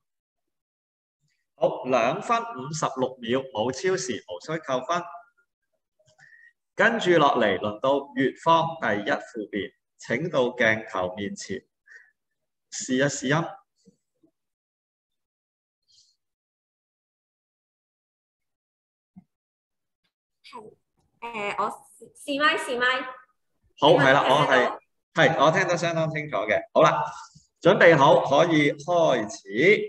好，兩分五十六秒，冇超時，無需扣分。跟住落嚟，輪到乙方第一副辯。請到鏡頭面前試一試音。 係誒，我試咪試咪。 好，係啦，我係係我聽得相當清楚嘅。好啦，準備好可以開始。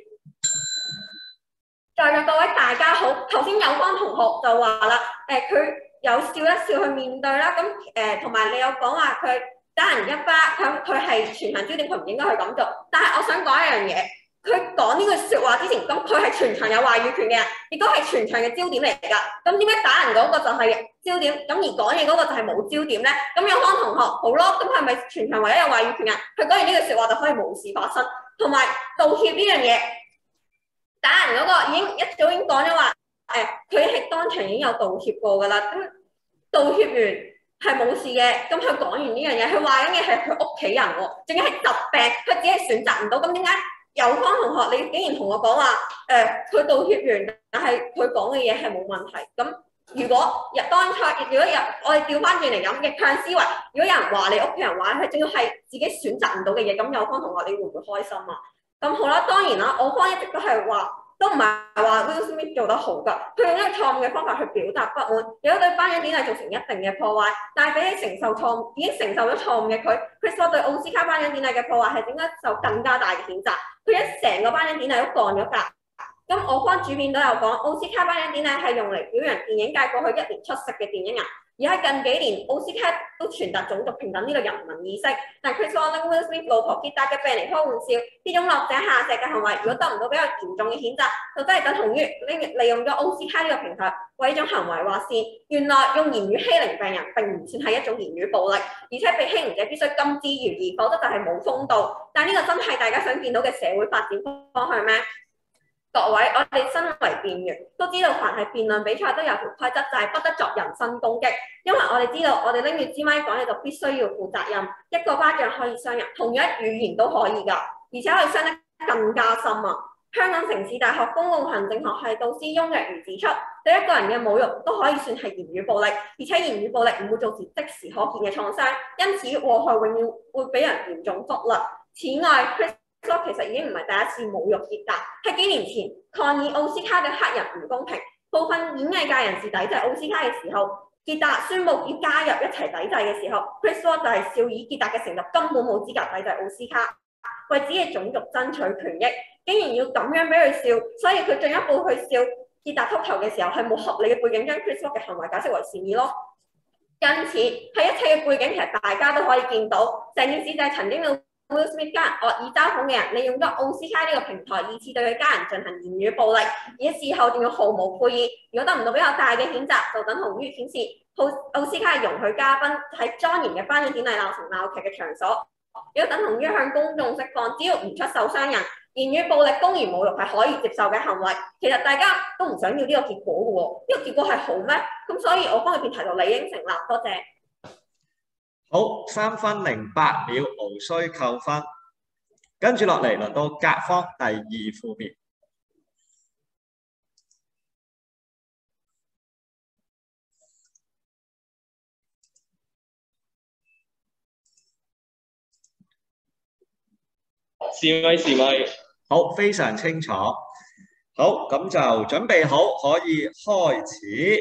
在座各位大家好，頭先有方同學就話啦，誒佢有笑一笑去面對啦，咁誒同埋你有講話佢打人一巴，咁佢係全場焦點，佢唔應該去咁做。但係我想講一樣嘢，佢講呢句説話之前，咁佢係全場有話語權嘅人，亦都係全場嘅焦點嚟㗎。咁點解打人嗰個就係焦點，咁而講嘢嗰個就係冇焦點咧？咁有方同學好咯，咁係咪全場唯一有話語權人？佢講完呢句説話就可以無事發生，同埋道歉呢樣嘢，打人嗰個已經一早已經講咗話，誒佢係當場已經有道歉過㗎啦。咁道歉完係冇事嘅，咁佢講完呢樣嘢，佢話緊嘅係佢屋企人喎，仲要係疾病，佢只係選擇唔到。咁點解有方同學你竟然同我講話誒佢道歉完，但係佢講嘅嘢係冇問題？咁如果入當初，如果入我哋調翻轉嚟講逆向思維，如果有人話你屋企人話佢，仲要係自己選擇唔到嘅嘢，咁有方同學你會唔會開心啊？咁好啦，當然啦，我方一直都係話。都唔係話 Will Smith 做得好㗎，佢用一個錯誤嘅方法去表達不滿，亦都對頒獎典禮造成一定嘅破壞。但係比起承受錯誤，已經承受咗錯誤嘅佢 ，Chris Rock 對奧斯卡頒獎典禮嘅破壞係應該受更加大嘅譴責。佢一成個頒獎典禮都降咗格。咁我方主編都有講，奧斯卡頒獎典禮係用嚟表揚電影界過去一年出色嘅電影人。而喺近幾年，奧斯卡都傳達種族平等呢個人民意識，但 Chris Rock 拎 Will Smith 老婆傑達嘅病嚟開玩笑，呢種落井下石嘅行為，如果得唔到比較嚴重嘅譴責，就真係等同於利利用咗奧斯卡呢個平台為一種行為劃線。原來用言語欺凌病人並唔算係一種言語暴力，而且被欺凌者必須甘之如飴，否則就係冇風度。但呢個真係大家想見到嘅社會發展方向咩？各位，我哋身為辯員都知道，凡係辯論比賽都有條規則，就係、是、不得作人身攻擊。因為我哋知道，我哋拎住支咪講嘢就必須要負責任。一個巴掌可以傷人，同樣語言都可以㗎，而且可以傷得更加深啊！香港城市大學公共行政學系導師翁若如指出，對一個人嘅侮辱都可以算係言語暴力，而且言語暴力唔會造成即時可見嘅創傷，因此禍害永遠會俾人嚴重忽略。此外，其實已經唔係第一次侮辱傑達，喺幾年前抗議奧斯卡對黑人唔公平，部分演藝界人士抵制奧斯卡嘅時候，傑達宣布要加入一齊抵制嘅時候 ，Chris Rock 就係笑以傑達嘅成就根本冇資格抵制奧斯卡，為自己嘅種族爭取權益，竟然要咁樣俾佢笑，所以佢進一步去笑傑達禿頭嘅時候係冇合理嘅背景，將 Chris Rock 嘅行為解釋為善意咯。因此喺一切嘅背景，其實大家都可以見到，成件事就係曾經嘅Will Smith 家人惡意嘲諷嘅人，利用咗奧斯卡呢個平台，二次對佢家人進行言語暴力，而事後仲要毫無悔意。如果得唔到比較大嘅譴責，就等同於顯示奧奧斯卡係容許嘉賓喺莊嚴嘅頒獎典禮鬧成鬧劇嘅場所，亦都等同於向公眾釋放，只要唔出受傷人，言語暴力公然侮辱係可以接受嘅行為。其實大家都唔想要呢個結果嘅喎，呢個結果係好咩？咁所以我方嘅辯題就理應成立。多謝。 好，三分零八秒，無需扣分。跟住落嚟，輪到甲方第二副面。 試咪試咪， 好，非常清楚。好，咁就準備好，可以開始。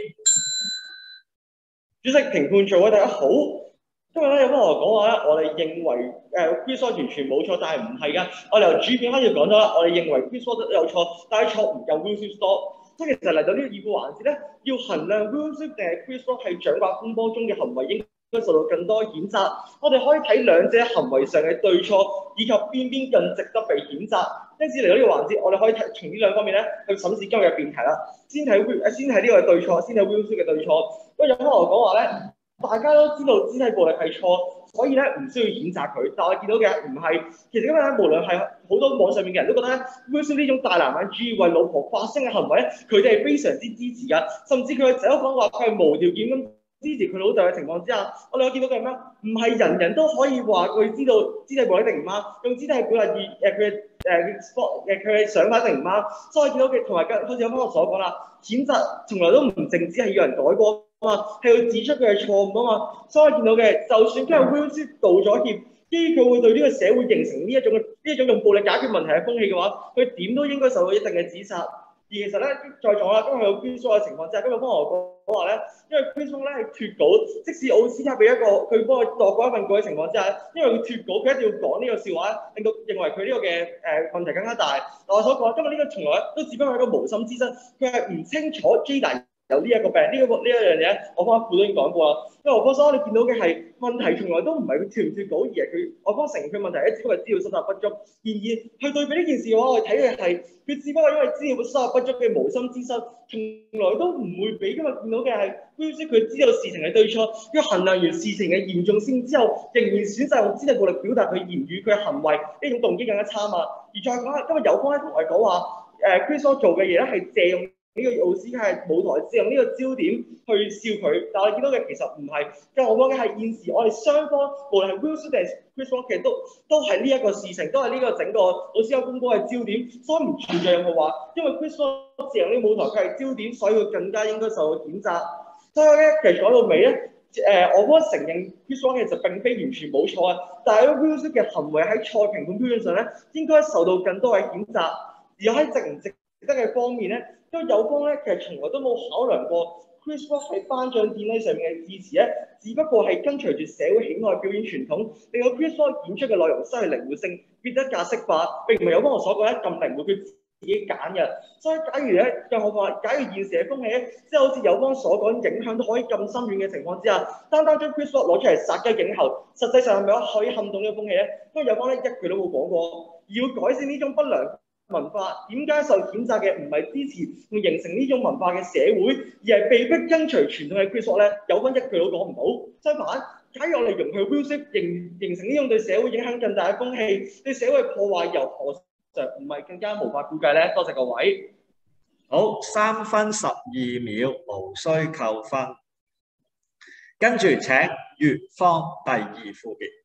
主席評判組委大家好。今日咧有幫我講話咧，我哋認為誒 Chris Law 完全冇錯，但係唔係㗎。我哋由主片開始講咗啦，我哋認為 Chris Law 有錯，但係錯唔夠 Will Smith 多。即係其實嚟到呢個議會環節咧，要衡量 Will Smith 定係 Chris Law 係掌摑風波中嘅行為應該受到更多譴責。我哋可以睇兩者行為上嘅對錯，以及邊邊更值得被譴責。因此嚟到呢個環節，我哋可以睇從呢兩方面咧去審視今日嘅辯題啦。先睇 Will 先睇呢個對錯，先睇 Will Smith 嘅對錯。因為有幫我講話咧。大家都知道肢體暴力係錯，所以咧唔需要譴責佢。但我見到嘅唔係，其實今日咧無論係好多網上面嘅人都覺得咧 Will Smith 呢種大男人主義為老婆發聲嘅行為咧，佢哋係非常之支持㗎。甚至佢嘅仔都講話佢係無條件咁支持佢老豆嘅情況之下，我哋有見到嘅係咩？唔係人人都可以話佢知道肢體暴力一定唔啱，用肢體表達意誒佢嘅誒 sport 誒佢嘅想法一定唔啱。所以見到嘅同埋好似有啱我所講啦，譴責從來都唔淨止係要人改過。係要指出佢係錯誤啊嘛，所以我見到嘅，就算今日 Will Smith 道咗歉，基於佢會對呢個社會形成呢一種呢一種用暴力解決問題嘅風氣嘅話，佢點都應該受到一定嘅指責。而其實咧，再講啦，今日有 Chris Law 嘅情況之下，今日幫我講話咧，因為 Chris Law 咧係脫稿，即使奧斯卡俾一個佢幫佢度過一份稿嘅情況之下，因為佢脫稿，佢一定要講呢個笑話，令到認為佢呢個嘅誒、呃、問題更加大。但我所講，今日呢個從來都只不過係一個無心之失，佢係唔清楚 Jada 有呢一個病，呢、這個呢一樣嘢，我方副都已經講過啦。因為我方所你見到嘅係問題，從來都唔係佢脫唔脫稿，而係佢我方承認佢問題咧，只不過係資料收集不足。然而去對比呢件事嘅話，我哋睇嘅係佢只不過因為資料收集不足嘅無心之失，從來都唔會比今日見到嘅係 Will Smith 佢知道事情係對錯，要衡量完事情嘅嚴重性之後，仍然選擇用肢體暴力表達佢言語、佢嘅行為，呢種動機更加差嘛。而再講下今日有方咧同我哋講話，誒 Chris Law 做嘅嘢咧係借用呢個奧斯卡係舞台借用呢個焦點去笑佢，但係我見到嘅其實唔係，更何況嘅係現時我哋雙方無論係 Will Smith 定 Chris Law 其實都都係呢一個事情，都係呢個整個奧斯卡風波嘅焦點，所以唔存在任何話，因為 Chris Law 借用呢個舞台佢係焦點，所以佢更加應該受到譴責。所以咧，其實講到尾咧，誒、呃、我覺得承認 Chris Law 其實並非完全冇錯啊，但係 Will Smith 嘅行為喺賽評判標準上咧，應該受到更多嘅譴責，而喺值唔值得嘅方面咧。因為有方咧，其實從來都冇考量過 Chris Rock 喺頒獎典禮上面嘅致辭咧，只不過係跟隨住社會喜愛表演傳統，令到 Chris Rock 演出嘅內容失去靈活性，變得格式化，並唔係有方我所講咧咁靈活，佢自己揀嘅。所以假如咧，更何況，假如現時嘅風氣咧，即係好似有方所講，影響都可以咁深遠嘅情況之下，單單將 Chris Rock 攞出嚟殺雞儆猴，實際上係咪可以撼動呢個風氣咧？因為有方咧一句都冇講過，要改善呢種不良文化，點解受譴責嘅唔係支持會形成呢種文化嘅社會，而係被逼跟隨傳統嘅 Chris Rock 咧？有分一句都講唔到。相反，假如我哋容許 Will Smith 形形成呢種對社會影響更大嘅風氣，對社會嘅破壞又何嘗唔係更加無法估計咧？多謝各位。 好，三分十二秒，無需扣分。跟住請乙方第二副辯。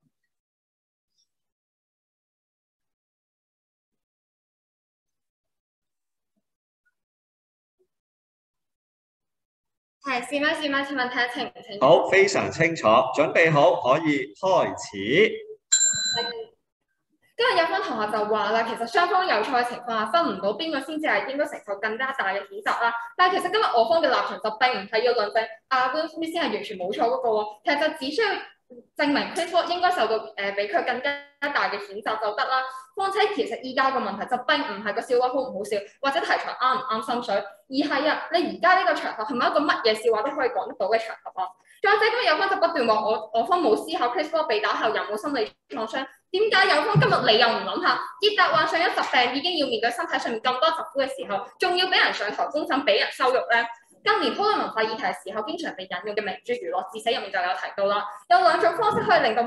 係，試咪試咪，請問睇下清唔清楚？ 好，非常清楚，準備好可以開始。 今日有方同學就話啦，其實雙方有錯嘅情況下，分唔到邊個先至係應該承受更加大嘅譴責啦。但係其實今日我方嘅立場就並唔係要論證阿 Will Smith 先係完全冇錯嗰個喎，其實就只需要證明 Chris Rock 應該受到誒、呃、比佢更加大嘅譴責就得啦。況且其實依家個問題就並唔係個笑話好唔好笑，或者題材啱唔啱心水，而係啊，你而家呢個場合係咪一個乜嘢笑話都可以講得到嘅場合啊？再者今日有方就不斷話我我方冇思考 Chris Rock 被打後有冇心理創傷，點解有方今日你又唔諗下，傑達患上咗疾病已經要面對身體上面咁多疾苦嘅時候，仲要俾人上台公審俾人羞辱咧？近年討論文化議題嘅時候，經常被引用嘅明珠娛樂至死入面就有提到啦，有兩種方式可以令到文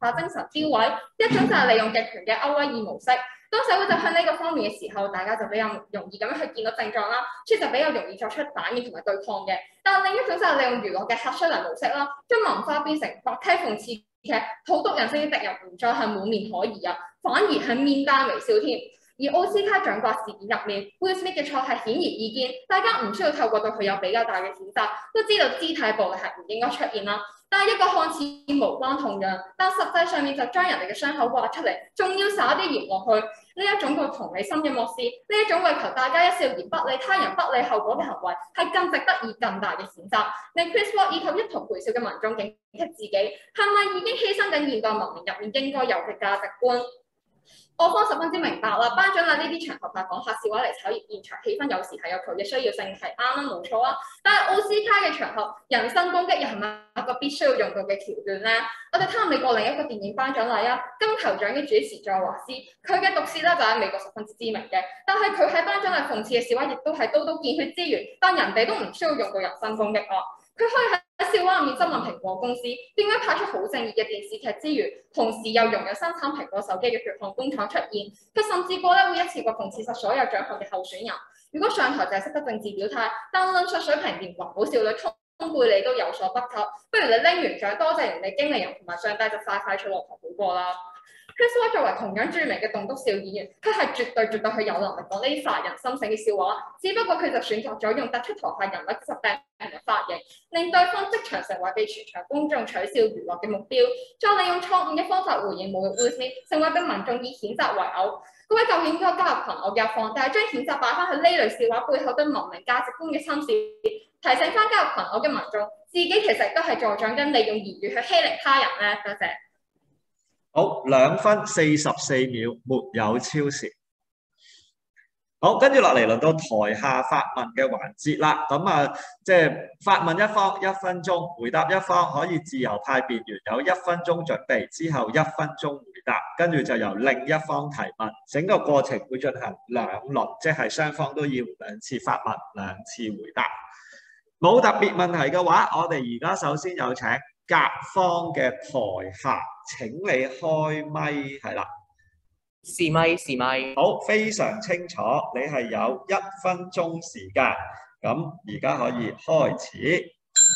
化精神標位，一種就係利用極權嘅歐威爾模式。當社會走向呢個方面嘅時候，大家就比較容易咁樣去見到症狀啦，所以就比較容易作出反應同埋對抗嘅。但另一種就係利用娛樂嘅客出嚟模式啦，將文化變成滑稽諷刺劇，荼毒人性嘅敵人唔再係滿面可疑啊，反而係面帶微笑添。而奧斯卡獎國事件入面 ，Will Smith 嘅錯係顯而易見，大家唔需要透過對佢有比較大嘅譴責，都知道肢體暴力係唔應該出現啦。但係一個看似無關痛癢，但實際上面就將人哋嘅傷口挖出嚟，仲要灑啲鹽落去，呢一種個同理心嘅漠視，呢一種為求大家一笑而不理他人不理後果嘅行為，係更值得以更大嘅譴責，令 Chris Rock 以及一同陪笑嘅民眾警惕自己，係咪已經犧牲緊現代文明入面應該有嘅價值觀？我方十分之明白啦，頒獎禮呢啲場合係講客笑話嚟炒熱現場氣氛，有時係有佢嘅需要性，係啱啦，冇錯啊。但係奧斯卡嘅場合，人身攻擊又係咪一個必須要用到嘅橋段咧？我哋睇美國另一個電影頒獎禮啊，金球獎嘅主持佐華斯，佢嘅毒舌咧就喺美國十分之知名嘅，但係佢喺頒獎禮諷刺嘅笑話，亦都係刀刀見血之餘，但人哋都唔需要用到人身攻擊啊。佢可以喺笑話入面質問蘋果公司點解拍出好正義嘅電視劇之餘，同時又容忍生產蘋果手機嘅血汗工廠出現。佢甚至過咧會一次過諷刺實所有獎項嘅候選人。如果上台就係識得政治表態，但論述水平連環保少女通貝你都有所不及，不如你拎完獎多謝人哋經理人同埋上帝就快快脆落台好過啦。Chris Rock 作為同樣著名嘅棟篤笑演員，佢係絕對絕對係有能力講呢啲發人心醒嘅笑話，只不過佢就選擇咗用突出台下人物疾病同埋髮型，令對方即場成為被全場公眾取笑娛樂嘅目標，再利用錯誤嘅方法回應侮辱 Will Smith，成為俾民眾以譴責為偶。各位究竟應該加入群毆嘅放，但係將譴責擺翻去呢類笑話背後對文明價值觀嘅侵蝕，提醒翻加入群毆嘅民眾，自己其實都係助長緊利用言語去欺凌他人咧。多謝。 好，兩分四十四秒，沒有超時。好，跟住落嚟輪到台下發問嘅環節啦。咁啊，即係發問一方一分鐘，回答一方可以自由派辯員有一分鐘準備，之後一分鐘回答，跟住就由另一方提問。整個過程會進行兩輪，即係雙方都要兩次發問，兩次回答。冇特別問題嘅話，我哋而家首先有請甲方嘅台下。請你開咪，係啦， 試咪試咪， 好，非常清楚，你係有一分鐘時間，咁而家可以開始。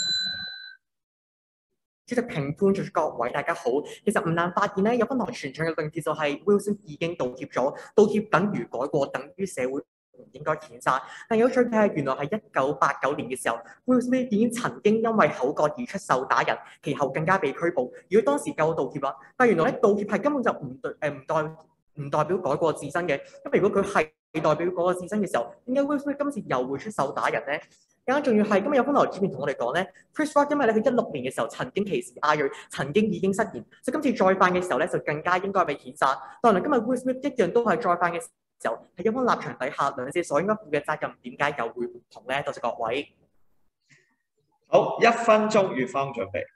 主席評判在各位大家好，其實唔難發現咧，有不同傳唱嘅論調就係 Will Smith 已經道歉咗，道歉等於改過，等於社會唔應該譴責。但有趣嘅係，原來係一九八九年嘅時候 ，Will Smith 已經曾經因為口角而出手打人，其後更加被拘捕。如果當時夠道歉啦，但原來咧道歉係根本就唔對誒唔代唔代表改過自身嘅。因為如果佢係代表改過自身嘅時候，點解 Will Smith 今次又會出手打人咧？更加重要係今日有風流主編同我哋講咧 ，Chris Rock 因為咧佢一六年嘅時候曾經歧視亞裔，曾經已經失言，所以今次再犯嘅時候咧就更加應該被譴責。當然今日 Will Smith 一樣都係再犯嘅時候，喺一方立場底下，兩者所應該負嘅責任點解又會唔同咧？多謝各位。 好，一分鐘，乙方準備。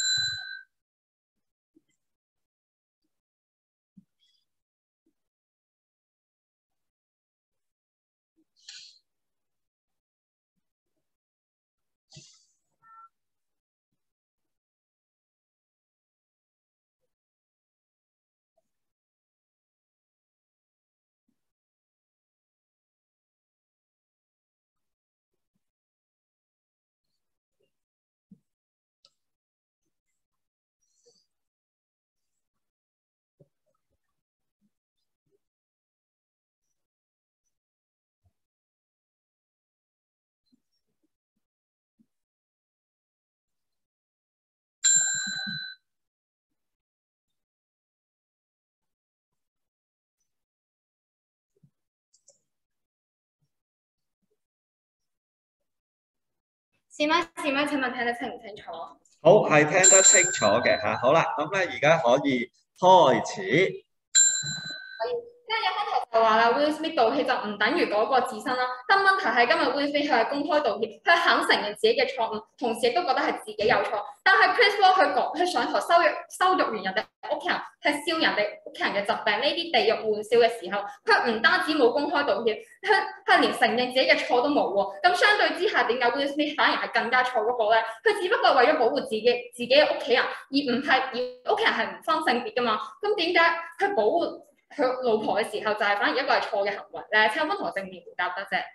試咪試咪，請問聽得清唔清楚？ 好，係聽得清楚嘅嚇。好啦，咁咧而家可以開始。 可以，因為有開頭就話啦 ，Will Smith 道歉就唔等於改過自身啦。但問題係今日 Will Smith 佢係公開道歉，佢肯承認自己嘅錯誤，同時亦都覺得係自己有錯。但係 Chris Rock 佢講佢上台羞辱羞辱完人哋屋企人係笑人哋屋企人嘅疾病呢啲地獄玩笑嘅時候，佢唔單止冇公開道歉，佢佢連承認自己嘅錯都冇喎。咁相對之下，點解 Will Smith 反而係更加錯嗰個咧？佢只不過係為咗保護自己自己嘅屋企人，而唔係而屋企人係唔分性別噶嘛。咁點解佢保護佢老婆嘅時候，就係反而一個係錯嘅行為咧？請分同我正面回答得啫。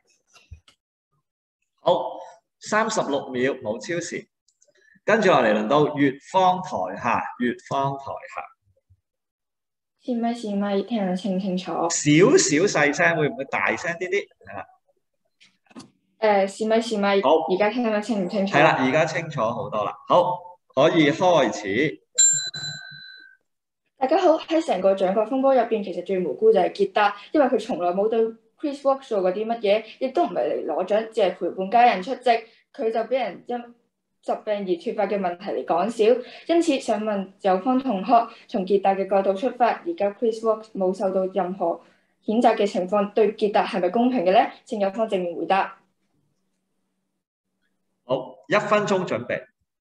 好，三十六秒冇超時，跟住落嚟輪到乙方台下，乙方台下。 是咪是咪聽得清清楚？ 少少細聲，會唔會大聲啲啲？係啦。 誒，是咪是咪？ 好， 而家聽得清唔清楚？ 係啦，而家清楚好多啦。好，可以開始。 大家好，喺成個獎角風波入邊，其實最無辜就係傑達，因為佢從來冇對 Chris Rock 做過啲乜嘢，亦都唔係嚟攞獎，只係陪伴家人出席，佢就俾人因疾病而脫髮嘅問題嚟講笑。因此想問有方同學，從傑達嘅角度出發，而家 Chris Rock 冇受到任何譴責嘅情況，對傑達係咪公平嘅咧？請有方正面回答。 好，一分鐘準備。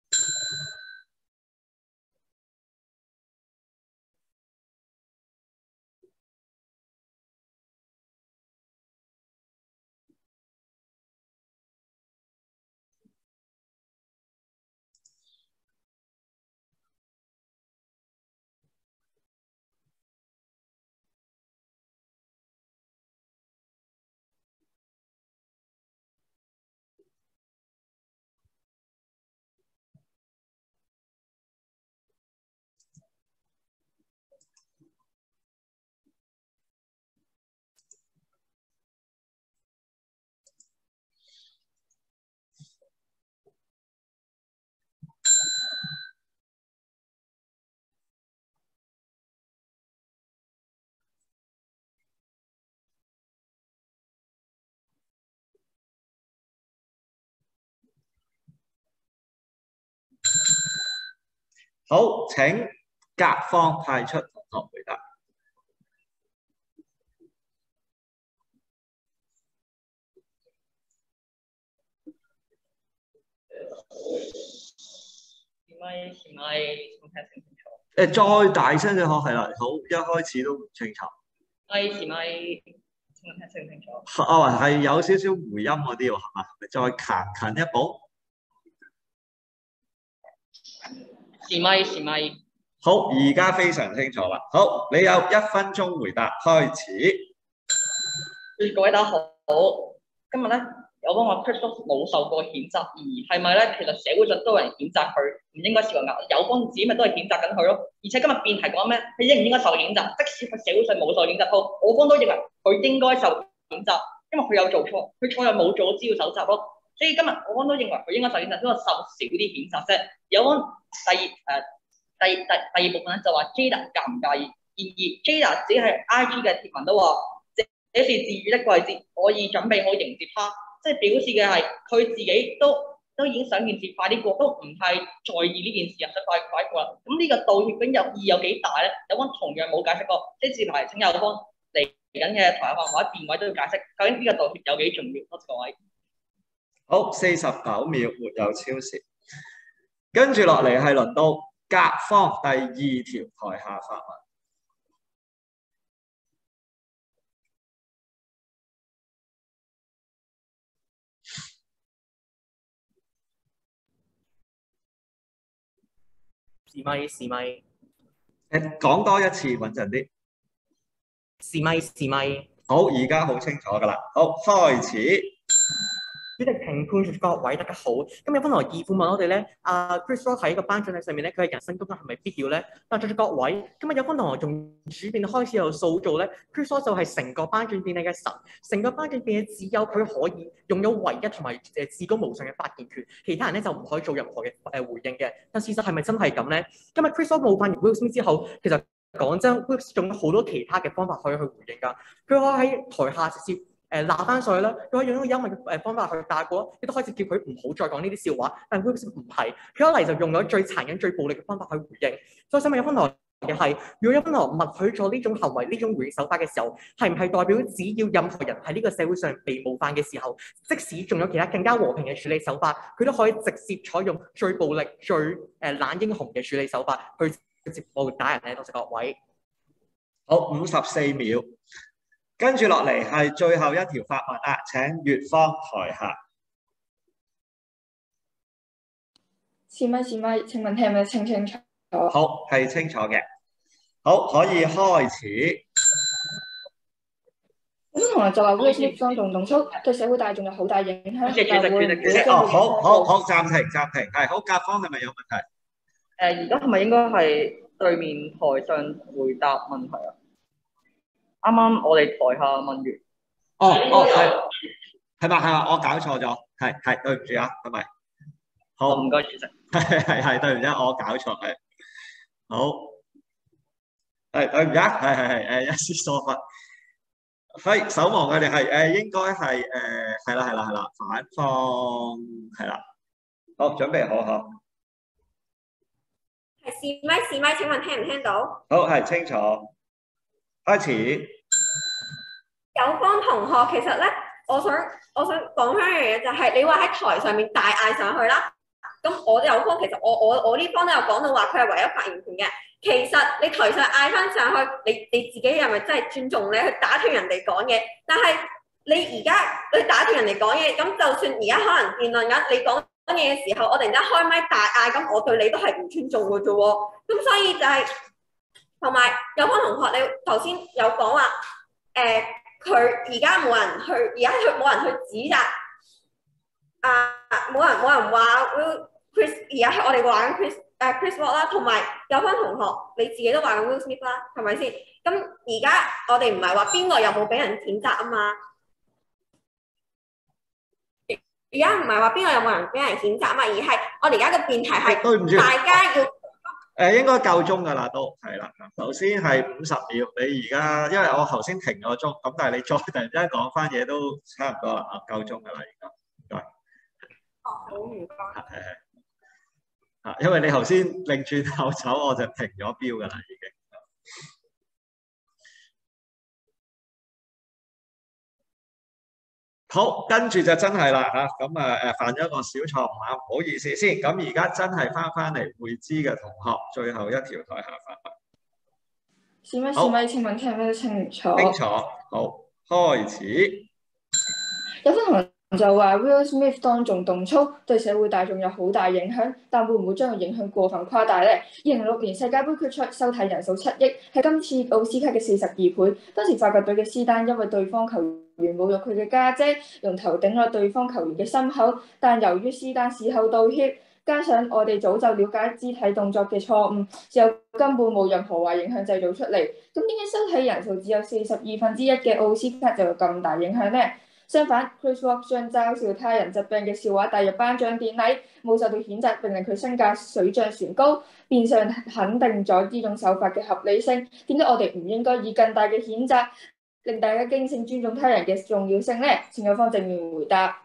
好，請甲方派出同學回答。 是咪是咪？聽得清唔清楚？ 誒，再大聲啲可係啦。好，一開始都唔清楚。 咪是咪？聽得清唔清楚？ 啊，係有少少回音嗰啲喎，係嘛？再行近一步。 是咪是咪？ 好，而家非常清楚啦。好，你有一分鐘回答，開始。 各位大家好，今日咧有幫我 Chris Rock 冇受過譴責，而係咪咧？其實社會上都有人譴責佢，唔應該受壓。有方自己咪都係譴責緊佢咯。而且今日辯題講咩？佢應唔應該受譴責？即使佢社會上冇受譴責，好，我方都認為佢應該受譴責，因為佢有做錯，佢錯又冇做資料搜集咯。所以今日我方都認為佢應該受譴責，因為受少啲譴責啫。有方第二誒。呃第第第二部分咧就話 Jada 介唔介意？然而 Jada 只係 I G 嘅貼文都話，這是治癒的季節，我已準備好迎接他，即係表示嘅係佢自己都都已經想件事快啲過，都唔太在意呢件事啊，想快快過啦。咁呢個道歉嘅有意有幾大咧？有方同樣冇解釋過，即係接埋請有方嚟緊嘅台下或者辯委都要解釋，究竟呢個道歉有幾重要？多謝各位。 好，四十九秒沒有超時，跟住落嚟係輪到甲方第二條台下發問。 是咪是咪？ 誒，講多一次穩陣啲。 是咪是咪？ 好，而家好清楚㗎啦。好，開始。 主席、評判各位大家好，今日分來義父問我哋咧，阿 Chris Rock 喺個頒獎禮上面咧，佢嘅人生功課係咪必要咧？但係各位，今日有分同學從主辯開始有塑造咧 ，Chris Rock 就係成個頒獎典禮嘅神，成個頒獎典禮只有佢可以擁有唯一同埋誒至高無上嘅發言權，其他人咧就唔可以做任何嘅誒回應嘅。但事實係咪真係咁咧？今日 Chris Rock 冒犯完 Will Smith 之後，其實講真 ，Will Smith 仲有好多其他嘅方法可以去回應㗎，佢可以喺台下直接。誒鬧翻上去啦，佢可以用一個幽默嘅誒方法去帶過，亦都開始叫佢唔好再講呢啲笑話。但 Will Smith 唔係，佢一嚟就用咗最殘忍、最暴力嘅方法去回應。所以想問有分台嘅係，如果有分台默許咗呢種行為、呢種回應手法嘅時候，係唔係代表只要任何人喺呢個社會上被冒犯嘅時候，即使仲有其他更加和平嘅處理手法，佢都可以直接採用最暴力、最誒懶英雄嘅處理手法去個節目打人咧，多謝各位。 好，五十四秒，跟住落嚟係最後一條發問啊！請粵方台下。 試咪試咪，請問聽唔聽清清楚？ 好，係清楚嘅。好，可以開始。 咁同埋就話 Will Smith 當眾動粗，對社會大眾有好大影響，但會唔會哦，好好好，暫停暫停，係好，甲方係咪有問題？ 誒，而家係咪應該係對面台上回答問題啊？啱啱我哋台下問完。 哦哦，係係咪係咪？我搞錯咗，係係對唔住啊，係咪？好， 唔該主席。 係係係對唔住，我搞錯係。好，係對唔住，係係係誒一絲疏忽。係守望佢哋係誒應該係誒係啦係啦係啦，反方係啦。好，準備好好。 係試咪試咪，請問聽唔聽到？ 好，係清楚。開始。 有方同學其實咧，我想我想講翻一樣嘢，就係你話喺台上面大嗌上去啦。咁我有方其實我我我呢方都有講到話佢係唯一發言權嘅。其實你台上嗌翻上去，你你自己係咪真係尊重你去打斷人哋講嘢？但係你而家你打斷人哋講嘢，咁就算而家可能辯論緊你講嘢嘅時候，我突然間開麥大嗌，咁我對你都係唔尊重嘅啫喎。咁所以就係同埋有方同學，你頭先有講話誒，佢而家冇人去，而家佢冇人去指責啊，冇人冇人話 Will Chris， 而家係我哋話緊 Chris。誒 Chris Rock 啦，同埋有方同學，你自己都話緊 Will Smith 啦，係咪先？咁而家我哋唔係話邊個有冇俾人譴責啊嘛？而家唔係話邊個有冇人俾人譴責啊嘛，而係我哋而家嘅辯題係對唔住， 大家要誒應該夠鐘㗎啦，都係啦。頭先係五十秒，你而家因為我頭先停咗鐘，咁但係你再突然之間講翻嘢都差唔多啦，啊夠鐘㗎啦，而家唔該。 哦，好唔該。 係係。啊，因為你頭先擰轉頭走，我就停咗標㗎啦，已經。好，跟住就真係啦嚇，咁啊誒犯咗一個小錯誤啊，唔好意思先。咁而家真係翻返嚟會知嘅同學，最後一條台下發問。 試咪試咪，請問聽唔聽得清楚？ 清楚，好，開始。 有分同就話 Will Smith 當眾動粗，對社會大眾有好大影響，但會唔會將個影響過分誇大呢？二零零六年世界盃決賽收睇人數七億，係今次奧斯卡嘅四十二倍。當時法國隊嘅斯丹因為對方球員侮辱佢嘅家姐，用頭頂落對方球員嘅心口，但由於斯丹事後道歉，加上我哋早就了解肢體動作嘅錯誤，之後根本冇任何壞影響製造出嚟。咁點解收睇人數只有四十二分之一嘅奧斯卡就有咁大影響呢？相反 ，Chris Rock 將嘲笑他人疾病嘅笑話帶入頒獎典禮，冇受到譴責，並令佢身價水漲船高，變相肯定咗呢種手法嘅合理性。點解我哋唔應該以更大嘅譴責，令大家驚醒尊重他人嘅重要性呢？請有方正面回答。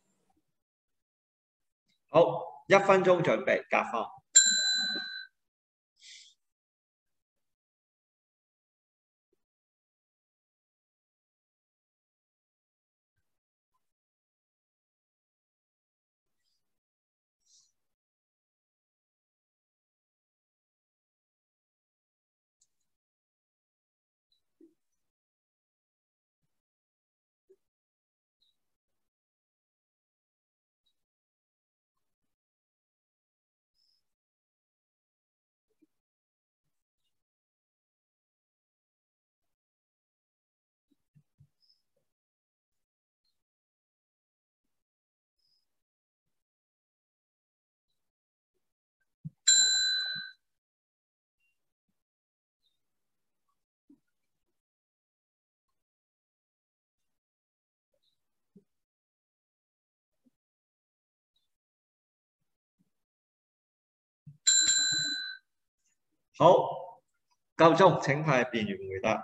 好，一分鐘準備，甲方。好，夠鐘，請派辯員回答。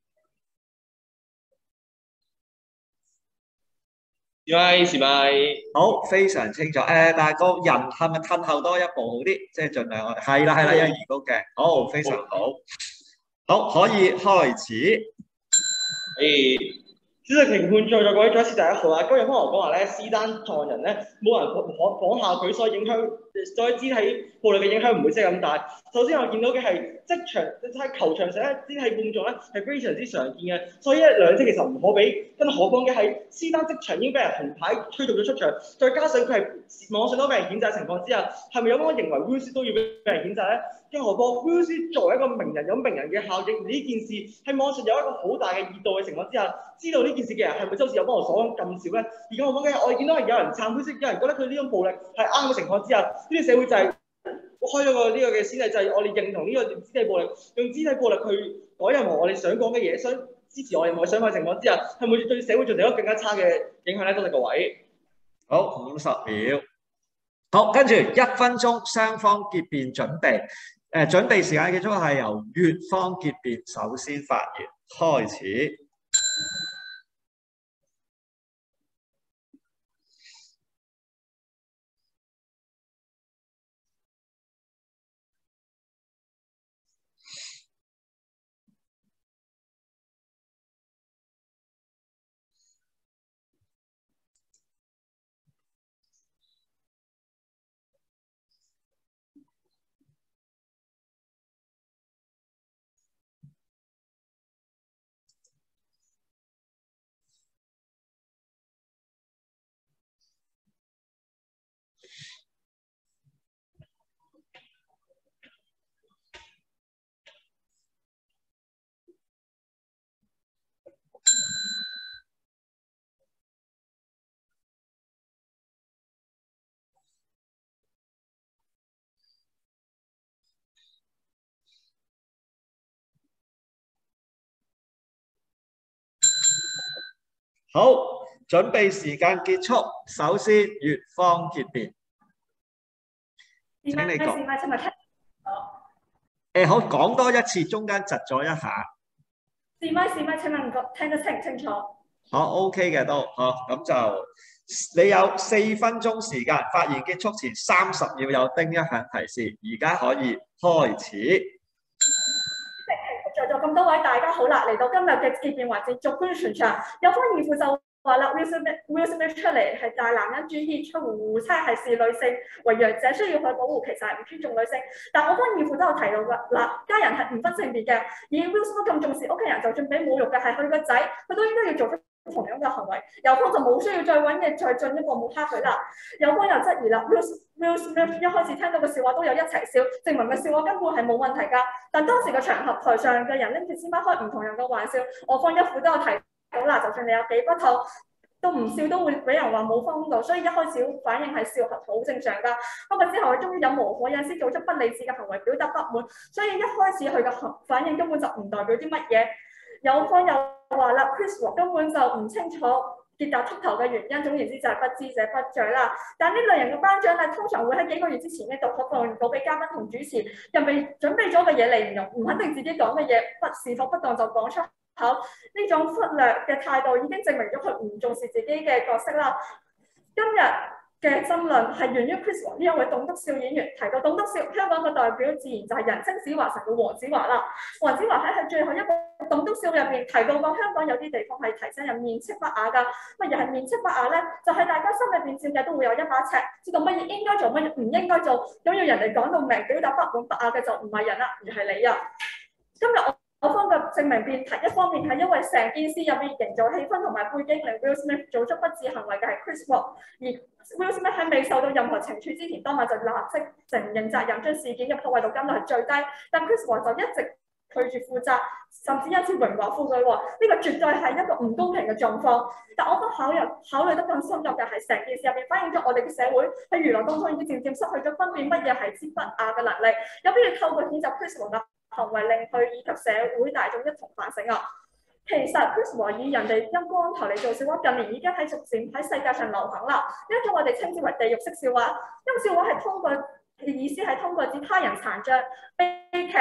試咪試咪， 好，非常清楚。誒、呃，但係個人係咪褪後多一步好啲？即係盡量我哋係啦係啦，有移高嘅。好，非常好。好，可以開始。 誒，主席評判在座各位再一次大家好啊！今日方來講話咧，斯丹撞人咧，冇人仿仿效佢，所以影響對肢體暴力嘅影響唔會真係咁大。首先我見到嘅係職場喺球場上咧，肢體碰撞咧係非常之常見嘅，所以一兩隻其實唔可比。更何況嘅係斯丹職場已經俾人紅牌驅逐咗出場，再加上佢係網上都俾人譴責情況之下，係咪有冇認為 Will Smith 都要俾人譴責咧？更何況 Will Smith 作為一個名人有名人嘅效應，呢件事喺網上有一個好大嘅熱度嘅情況之下，知道呢件事嘅人係咪就好似有幫我所講咁少咧？而更何況嘅我哋見到係有人撐 Will Smith，有人覺得佢呢種暴力係啱嘅情況之下，呢啲社會就係、是。開咗個呢個嘅先例，就係我哋認同呢個肢體暴力，用肢體暴力去改任何我哋想講嘅嘢，想支持我哋任何想法嘅情況之下，係咪對社會造成一個更加差嘅影響咧？多謝各位。 好，五十秒。好，跟住一分鐘，雙方結辯準備。誒、呃，準備時間結束係由乙方結辯首先發言，開始。好，準備時間結束。首先，乙方結辯。請你講。誒，好，講多一次，中間窒咗一下。 試咪試咪，請問個聽得清唔清楚？ 好 ，OK 嘅都好，咁就你有四分鐘時間，發言結束前三十秒有叮一響提示，而家可以開始。 在座咁多位大家好啦，嚟到今日嘅結辯環節，逐觀全場。有方疑父就話啦 ，Will Smith，Will Smith 出嚟係大男人主義，出戶戶差係視女性為弱者，需要去保護，其實係唔尊重女性。但我方疑父都有提到㗎，嗱，家人係唔分性別嘅，而 Will Smith 咁重視屋企人，就算俾侮辱嘅係佢個仔，佢都應該要做出同樣嘅行為。有方就冇需要再揾嘢再進一步抹黑佢啦。有方又質疑啦 ，Will Will Smith 一開始聽到個笑話都有一齊笑，證明個笑話根本係冇問題㗎。但當時個場合台上嘅人拎住先巴開唔同人嘅玩笑，我方一副都有提到啦，就算你有幾不透，都唔笑都會俾人話冇風度，所以一開始反應係笑係好正常㗎。不過之後佢終於有無可忍，先做出不理智嘅行為表達不滿，所以一開始佢嘅反應根本就唔代表啲乜嘢。有方又話啦 ，Chris Rock 根本就唔清楚傑達禿頭嘅原因，總言之就係不知者不罪啦。但呢類型嘅頒獎禮通常會喺幾個月之前呢度可放到俾嘉賓同主持，人哋準備咗嘅嘢嚟形容，唔肯定自己講嘅嘢不是否不當就講出口，呢種忽略嘅態度已經證明咗佢唔重視自己嘅角色啦。今日嘅爭論係源於 Chris Rock 呢一位棟篤笑演員提到棟篤笑，香港嘅代表自然就係人稱子華神嘅黃子華啦。黃子華喺佢最後一個棟篤笑入邊提到過香港有啲地方係提醒人面斥不雅㗎。乜嘢係面斥不雅咧？就係、是、大家心裏邊照計都會有一把尺，知道乜嘢應該做，乜嘢唔應該做。咁要人哋講到明，表達不滿不雅嘅就唔係人啦，而係你啊。今日我。我方嘅證明辯題，一方面係因為成件事入面營造氣氛同埋背景令 Will Smith 做出不智行為嘅係 Chris Rock，而 Will Smith 喺未受到任何懲處之前，當晚就立即承認責任，將事件嘅破壞度監到係最低。但 Chris Rock 就一直拒絕負責，甚至因此榮華富貴喎。呢、這個絕對係一個唔公平嘅狀況。但我方考慮考慮得更深入嘅係成件事入面反映咗我哋嘅社會喺娛樂當中已經漸漸失去咗分辨乜嘢係之不雅嘅能力，有必要透過譴責 Chris Rock行為令佢以及社會大眾一同反省啊！其實 Chris Rock 以人哋陰光頭嚟做笑話，近年已經喺逐漸喺世界上流行啦。呢一種我哋稱之為地獄式笑話，因為笑話係通過嘅意思係通過指他人殘障、悲劇、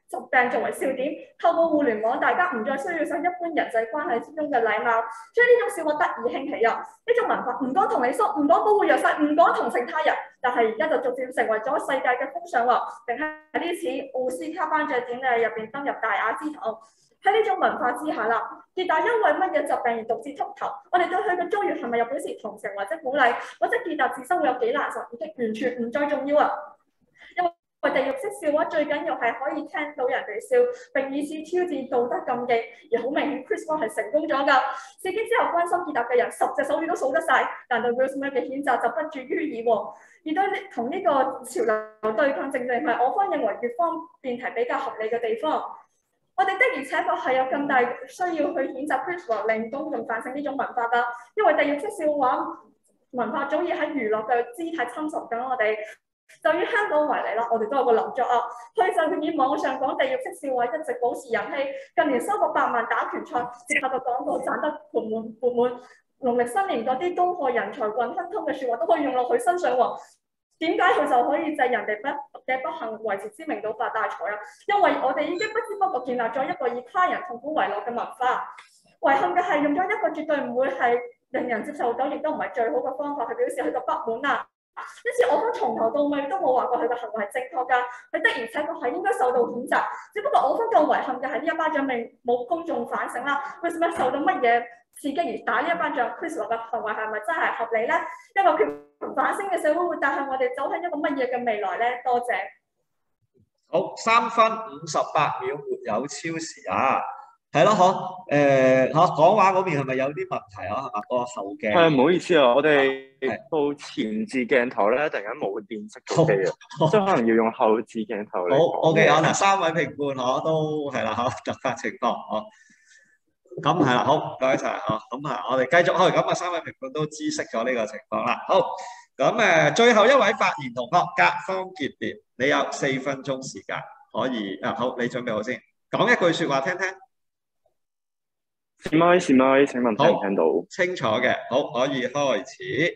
疾病作為笑點，透過互聯網，大家唔再需要上一般人際關係之中嘅禮貌，將呢種笑話得以興起啊！呢種文化唔講同理心，唔講保護弱勢，唔講同情他人，但係而家就逐漸成為咗世界嘅風尚喎，並喺呢次奧斯卡頒獎典禮入邊登入大雅之堂。喺呢種文化之下啦，傑達因為乜嘢疾病而獨自禿頭，我哋對佢嘅遭遇係咪又表示同情或者鼓勵，或者傑達自身會有幾難受，已經完全唔再重要啊！因為地獄式笑話最緊要係可以聽到人哋笑，並以此挑戰道德禁忌，而好明顯 Chris Rock 係成功咗㗎。事件之後關心傑達嘅人十隻手指都數得晒，但對 Will Smith 嘅譴責就不絕於耳喎。而對同呢個潮流對抗，正正係我方認為粵方辯題比較合理嘅地方。我哋的而且確係有更大需要去譴責 Chris Rock，令公眾反省呢種文化㗎。因為地獄式笑話文化早已喺娛樂嘅姿態侵蝕緊我哋。就以香港為例啦，我哋都有個林作啊，佢就以網上講地獄式笑話一直保持人氣，近年收過百萬打拳賽，接下個廣告賺得盆滿缽滿。農曆新年嗰啲恭賀人財運亨通嘅説話都可以用落佢身上喎。點解佢就可以借人哋不嘅不幸維持知名度發大財啊？因為我哋已經不知不覺建立咗一個以他人痛苦為樂嘅文化。遺憾嘅係用咗一個絕對唔會係令人接受到，亦都唔係最好嘅方法去表示佢嘅不滿啊！因此我方從頭到尾都冇話過佢嘅行為係正確㗎，佢的而且確係應該受到譴責。只不過我方更遺憾嘅係呢一巴掌未冇公眾反省啦。Chris Rock受到乜嘢刺激而打呢一巴掌 ？Chris Rock嘅行為係咪真係合理咧？一個缺乏反省嘅社會會帶向我哋走向一個乜嘢嘅未來咧？多謝。 好，三分五十八秒，沒有超時啊！係咯，嗬，誒，嗬，講話嗰邊係咪有啲問題啊？係嘛，個後鏡。 係，唔好意思啊，我哋到前置鏡頭咧，突然間冇電熄咗機啊，即係可能要用後置鏡頭嚟。 好 ，OK 啊，嗱，三位評判我都係啦，嗬，突發情況，嗬，咁係啦，好，唔該晒，嗬，咁啊，我哋繼續去，咁啊，三位評判都知悉咗呢個情況啦，好，咁誒，最後一位發言同學甲方傑烈，你有四分鐘時間可以，啊，好，你準備好先，講一句説話聽聽。 是咪？是咪？請問聽唔聽到？ 清楚嘅，好，可以開始。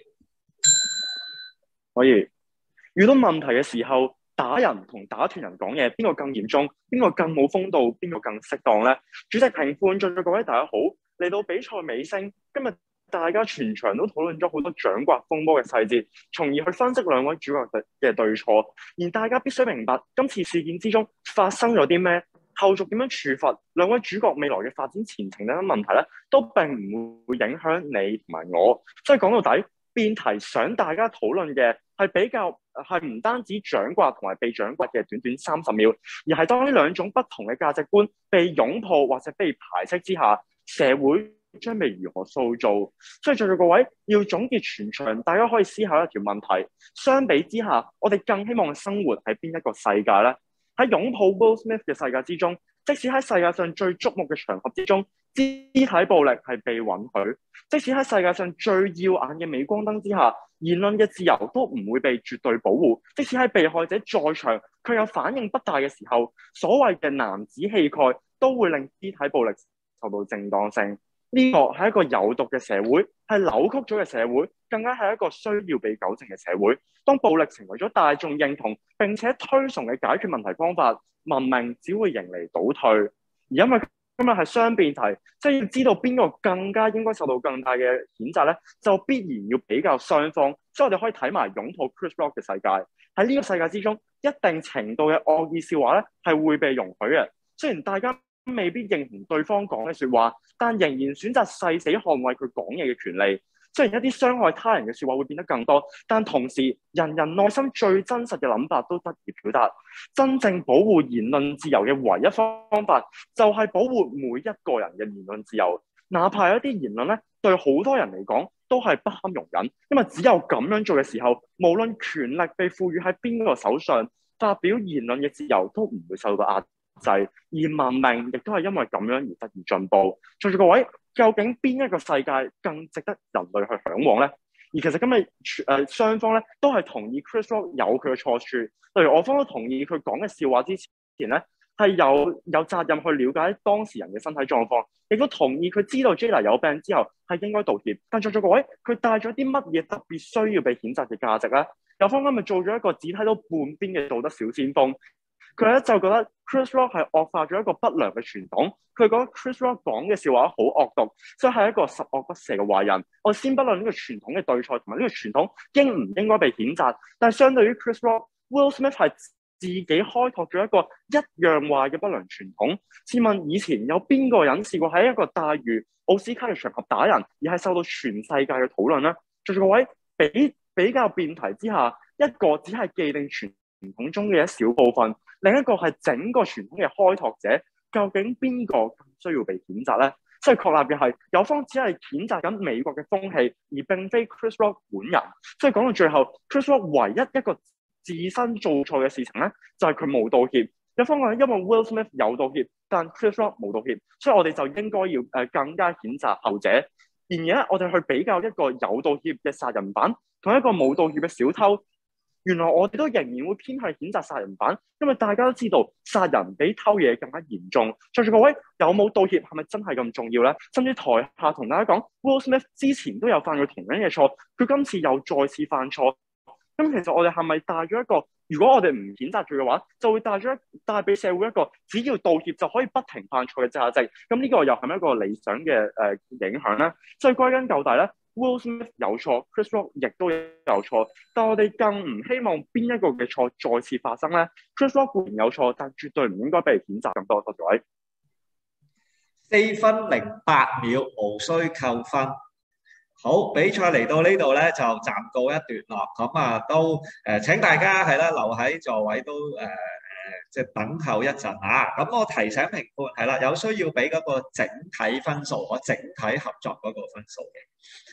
可以。遇到問題嘅時候，打人同打斷人講嘢，邊個更嚴重？邊個更冇風度？邊個更適當咧？主席、評判、在座各位大家好，嚟到比賽尾聲，今日大家全場都討論咗好多掌摑風波嘅細節，從而去分析兩位主角嘅對錯。而大家必須明白，今次事件之中發生咗啲咩？後續點樣處罰兩位主角未來嘅發展前程等等問題咧，都並唔會影響你同埋我。即係講到底，辯題想大家討論嘅係比較係唔單止掌摑同埋被掌摑嘅短短三十秒，而係當呢兩種不同嘅價值觀被擁抱或者被排斥之下，社會將被如何塑造。所以在座各位要總結全場，大家可以思考一條問題：相比之下，我哋更希望生活喺邊一個世界咧？喺擁抱 Will Smith 嘅世界之中，即使喺世界上最矚目嘅場合之中，肢體暴力係被允許；即使喺世界上最耀眼嘅鎂光燈之下，言論嘅自由都唔會被絕對保護；即使喺被害者在場卻有反應不大嘅時候，所謂嘅男子氣概都會令肢體暴力受到正當性。呢個係一個有毒嘅社會，係扭曲咗嘅社會，更加係一個需要被糾正嘅社會。當暴力成為咗大眾認同並且推崇嘅解決問題方法，文明只會迎嚟倒退。而因為今日係雙辯題，即係要知道邊個更加應該受到更大嘅譴責咧，就必然要比較雙方。所以我哋可以睇埋擁抱 Chris Rock 嘅世界。喺呢個世界之中，一定程度嘅惡意笑話咧係會被容許嘅。雖然大家未必認同對方講嘅説話，但仍然選擇誓死捍衛佢講嘢嘅權利。雖然一啲傷害他人嘅説話會變得更多，但同時人人內心最真實嘅諗法都得以表達。真正保護言論自由嘅唯一方法，就係保護每一個人嘅言論自由。哪怕有一啲言論咧，對好多人嚟講都係不堪容忍，因為只有咁樣做嘅時候，無論權力被賦予喺邊個手上，發表言論嘅自由都唔會受到壓制，而文明亦都係因為咁樣而得以進步。在座各位，究竟邊一個世界更值得人類去嚮往咧？而其實今日誒雙方咧都係同意 Chris Rock 有佢嘅錯處，例如我方都同意佢講嘅笑話之前咧係有有責任去了解當事人嘅身體狀況，亦都同意佢知道 Jada 有病之後係應該道歉。但在座各位，佢帶咗啲乜嘢特別需要被譴責嘅價值咧？有方今日做咗一個只睇到半邊嘅道德小先鋒。佢咧就覺得 Chris Rock 係惡化咗一個不良嘅傳統，佢覺得 Chris Rock 講嘅笑話好惡毒，所以係一個十惡不赦嘅壞人。我先不論呢個傳統嘅對錯同埋呢個傳統應唔應該被譴責，但係相對於 Chris Rock，Will Smith 係自己開拓咗一個一樣壞嘅不良傳統。試問以前有邊個人試過喺一個大如奧斯卡嘅場合打人，而係受到全世界嘅討論咧？在座各位，比比較辯題之下，一個只係既定傳統中嘅一小部分，另一個係整個傳統嘅開拓者，究竟邊個更需要被譴責咧？所以確立嘅係，有方只係譴責緊美國嘅風氣，而並非 Chris Rock 本人。所以講到最後 ，Chris Rock 唯一一個自身做錯嘅事情咧，就係佢冇道歉。有方講因為 Will Smith 有道歉，但 Chris Rock 冇道歉，所以我哋就應該要誒、呃、更加譴責後者。然而咧，我哋去比較一個有道歉嘅殺人犯同一個冇道歉嘅小偷，原來我哋都仍然會偏向譴責殺人犯，因為大家都知道殺人比偷嘢更加嚴重。在座各位，有冇道歉係咪真係咁重要咧？甚至台下同大家講 ，Will Smith 之前都有犯過同樣嘅錯，佢今次又再次犯錯。咁其實我哋係咪帶咗一個？如果我哋唔譴責佢嘅話，就會帶咗帶俾社會一個只要道歉就可以不停犯錯嘅價值。咁呢個又係咪一個理想嘅誒、呃、影響咧？所以歸根究底咧 ，Will Smith 有錯 ，Chris Rock 亦都有錯，但我哋更唔希望邊一個嘅錯再次發生咧。Chris Rock 固然有錯，但絕對唔應該被譴責咁多。多謝各位。 四分零八秒，無需扣分。好，比賽嚟到呢度咧就暫告一段落，咁啊都誒、呃、請大家係啦留喺座位都誒誒、呃、即係等候一陣啊。咁我提醒評判係啦，有需要俾嗰個整體分數，我整體合作嗰個分數嘅。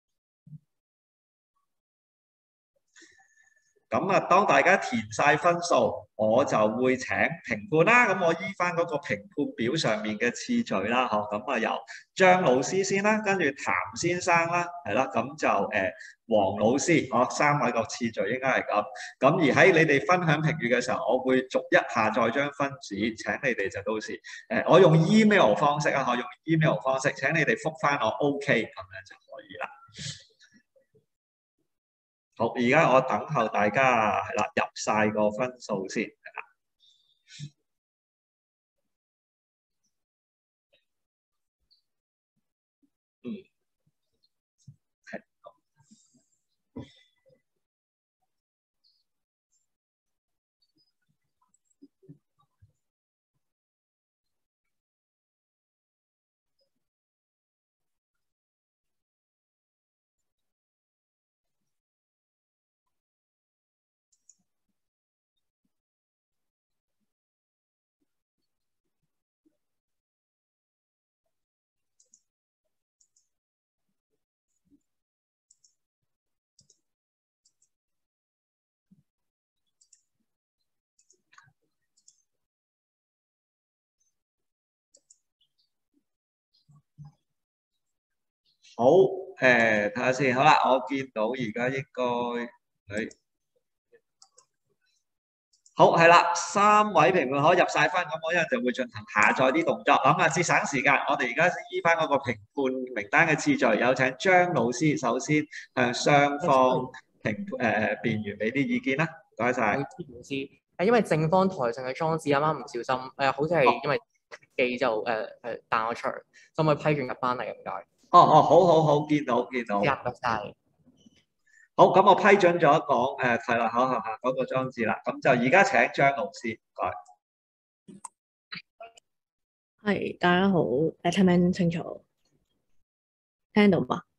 咁啊，當大家填晒分數，我就會請評判啦。咁我依翻嗰個評判表上面嘅次序啦，嗬。咁啊，由張老師先啦，跟住譚先生啦，係啦。咁就誒黃老師，哦，三位個次序應該係咁。咁而喺你哋分享評語嘅時候，我會逐一下載張分紙，請你哋就到時誒，我用 email 方式啊，我用 email 方式請你哋覆翻我 OK，咁樣就可以啦。好，而家我等候大家係啦，入晒個分數先，係啦。嗯，係。好，誒睇下先，好啦，我見到而家應該誒，好係啦，三位評判可以入晒分，咁我一陣就會進行下載啲動作，咁啊節省時間，我哋而家依翻嗰個評判名單嘅次序，有請張老師首先向雙方評誒辯員俾啲意見啦，唔該晒。 老師，誒因為正方台上嘅裝置啱啱唔小心，誒好似係因為機就誒誒彈咗出嚟，可唔可以批准入翻嚟咁解？ 哦哦，好好好，見到見到。 入得晒。 好，咁我批准咗講誒係啦，好下下嗰個裝置啦，咁就而家請張老師，唔該。 係，大家好，誒聽唔聽清楚？聽到嘛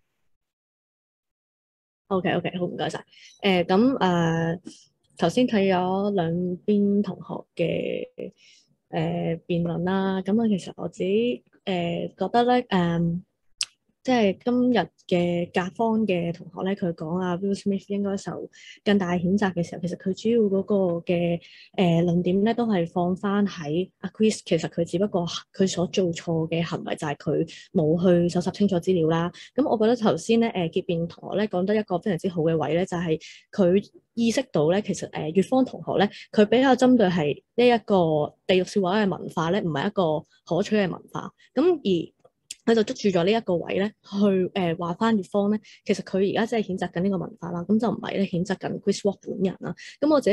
？OK OK，好唔該晒。誒咁誒頭先睇咗兩邊同學嘅誒、呃、辯論啦，咁啊其實我自己誒、呃、覺得咧誒。呃即係今日嘅甲方嘅同學咧，佢講啊 Will Smith 應該受更大譴責嘅時候，其實佢主要嗰個嘅誒、呃、論點咧，都係放翻喺阿 Chris，其實佢只不過佢所做錯嘅行為就係佢冇去搜集清楚資料啦。咁我覺得頭先咧誒結辯同學咧講得一個非常之好嘅位咧，就係、是、佢意識到咧，其實誒乙方同學咧，佢比較針對係呢一個地獄笑話嘅文化咧，唔係一個可取嘅文化。咁而佢就捉住咗呢一個位咧，去誒話翻乙方咧，其實佢而家真係譴責緊呢個文化啦，咁就唔係咧譴責緊 Chris Rock 本人啦。咁我自己覺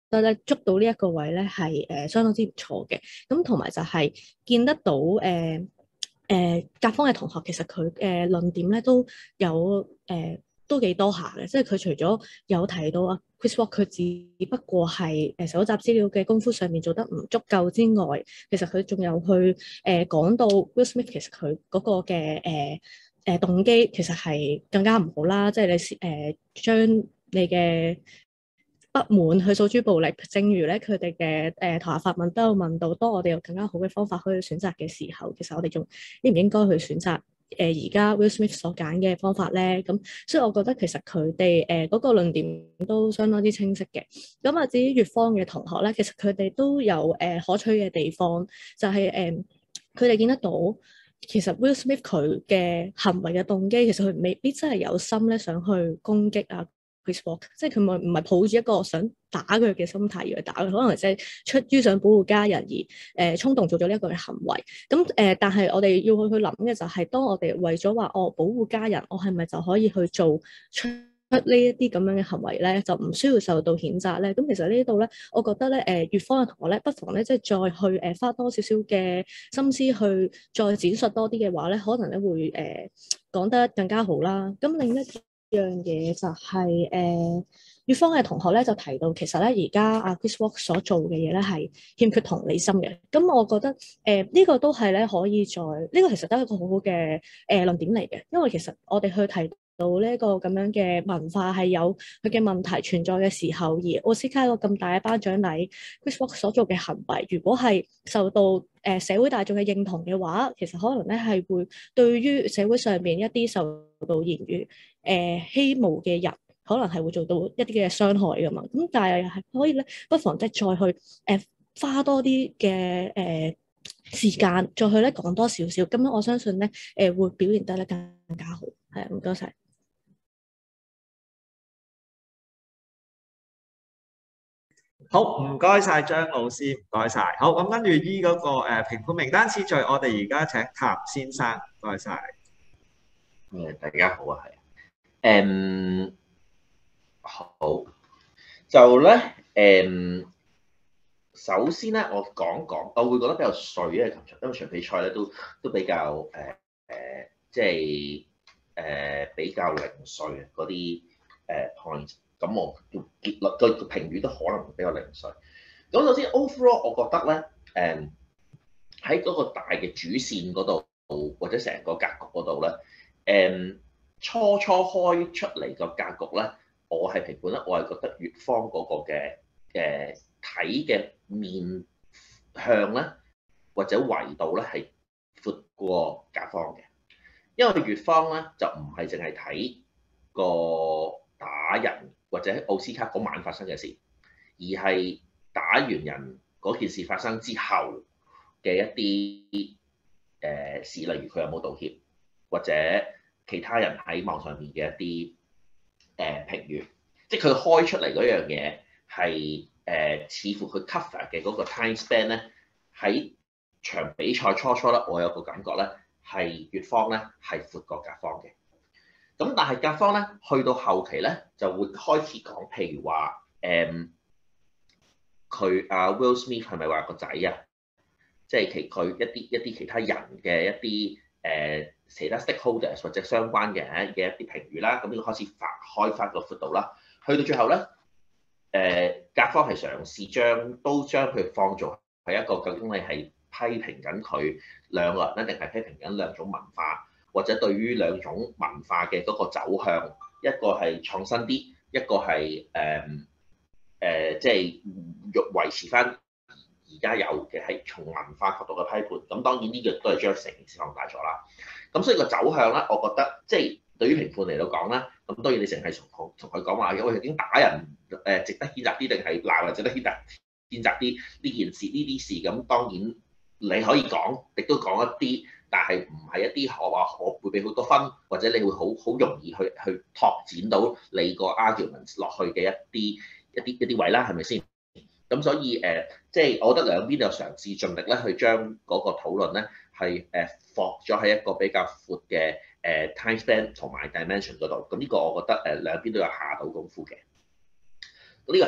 得咧捉到呢一個位咧係誒相當之唔錯嘅。咁同埋就係見得到誒。呃誒甲方嘅同學其實佢嘅論點咧都有誒、呃、都幾多下嘅，即係佢除咗有提到啊 Chris Rock 佢只不過係誒搜集資料嘅功夫上面做得唔足夠之外，其實佢仲有去誒、呃、講到 Will Smith 其實佢嗰個嘅誒誒動機其實係更加唔好啦，即係你誒、呃、將你嘅不滿去訴諸暴力，正如咧佢哋嘅誒台下發問都有問到，當我哋有更加好嘅方法可以選擇嘅時候，其實我哋仲應唔應該去選擇誒而家 Will Smith 所揀嘅方法咧？咁所以我覺得其實佢哋誒嗰個論點都相當之清晰嘅。咁啊，至於粵方嘅同學咧，其實佢哋都有誒、呃、可取嘅地方，就係誒佢哋見得到。其實 Will Smith 佢嘅行為嘅動機，其實佢未必真係有心咧想去攻擊啊 Chris Rock，即係佢唔唔係抱住一個想打佢嘅心態而去打佢，可能即係出於想保護家人而誒、呃、衝動做咗呢一個嘅行為。咁誒、呃，但係我哋要去去諗嘅就係、是，當我哋為咗話哦保護家人，我係咪就可以去做出呢一啲咁樣嘅行為咧，就唔需要受到譴責咧？咁其實呢度咧，我覺得咧，誒粵方嘅同學咧，不妨咧，即係再去誒花多少少嘅心思去再展述多啲嘅話咧，可能咧會誒講得更加好啦。咁另一樣嘢就係、是、誒、呃、粵方嘅同學咧就提到，其實咧而家阿 Chris Rock 所做嘅嘢咧係欠缺同理心嘅。咁我覺得誒呢、呃這個都係咧可以在呢、這個其實都係一個好好嘅誒論點嚟嘅，因為其實我哋去提到呢一個咁樣嘅文化係有佢嘅問題存在嘅時候，而奧斯卡一個咁大嘅頒獎禮 Chris Rock 所做嘅行為，如果係受到誒、呃、社會大眾嘅認同嘅話，其實可能咧係會對於社會上面一啲受到言語誒、呃、欺侮嘅人，可能係會做到一啲嘅傷害噶嘛。咁但係係可以咧，不妨即係再去誒、呃、花多啲嘅誒時間，再去咧講多少少，咁樣我相信咧誒、呃、會表現得咧更加好。係啊，唔該晒。 好，唔該晒張老師，唔該晒。好，咁跟住依嗰個誒評判名單次序，我哋而家請譚先生，唔該晒。 誒，大家好啊，係誒、um, 好，就咧誒、um, 首先咧，我講講，我會覺得比較碎嘅琴場，因為場比賽咧都都比較誒誒、呃，即係誒、呃、比較零碎嘅嗰啲誒 point。咁我結論個評語都可能比較零碎。咁首先 overall，我覺得咧，誒喺嗰個大嘅主線嗰度，或者成個格局嗰度咧，誒、嗯、初初開出嚟個格局咧，我係評判咧，我係覺得粵方嗰個嘅誒睇嘅面向咧，或者維度咧係闊過甲方嘅，因為粵方咧就唔係淨係睇個打人或者奧斯卡嗰晚發生嘅事，而係打完人嗰件事發生之後嘅一啲誒、呃、事，例如佢有冇道歉，或者其他人喺網上面嘅一啲誒、呃、評語，即係佢開出嚟嗰樣嘢係誒似乎佢 cover 嘅嗰個 time span 咧，喺場比賽初初咧，我有個感覺咧係粵方咧係闊過甲方嘅。咁但係甲方咧，去到後期咧就會開始講，譬如話誒，佢、嗯、阿 Will Smith 係咪話個仔啊？即係其佢一啲一啲其他人嘅一啲誒、呃、其他 stakeholders 或者相關嘅嘅一啲評語啦，咁呢個開始發開發個闊度啦。去到最後咧，誒、呃、甲方係嘗試將都將佢放做係一個究竟你係批評緊佢兩個人咧，定係批評緊兩種文化？或者對於兩種文化嘅嗰個走向，一個係創新啲，一個係誒誒，即係欲維持翻而家有嘅係從文化角度嘅批判。咁當然呢個都係將成件事放大咗啦。咁所以個走向咧，我覺得即係對於評判嚟到講咧，咁當然你淨係從同佢講話，喂，究竟打人誒值得譴責啲定係鬧人值得譴責譴責啲呢件事呢啲事？咁當然你可以講，亦都講一啲。但係唔係一啲我話我會俾好多分，或者你會好好容易去去拓展到你個 argument 落去嘅一啲一啲一啲位啦，係咪先？咁所以誒，即、呃、係、就是、我覺得兩邊就嘗試盡力咧，去將嗰個討論咧係誒放咗喺一個比較闊嘅誒 time span 同埋 dimension 嗰度。咁呢個我覺得誒兩邊都有下到功夫嘅。呢、這個係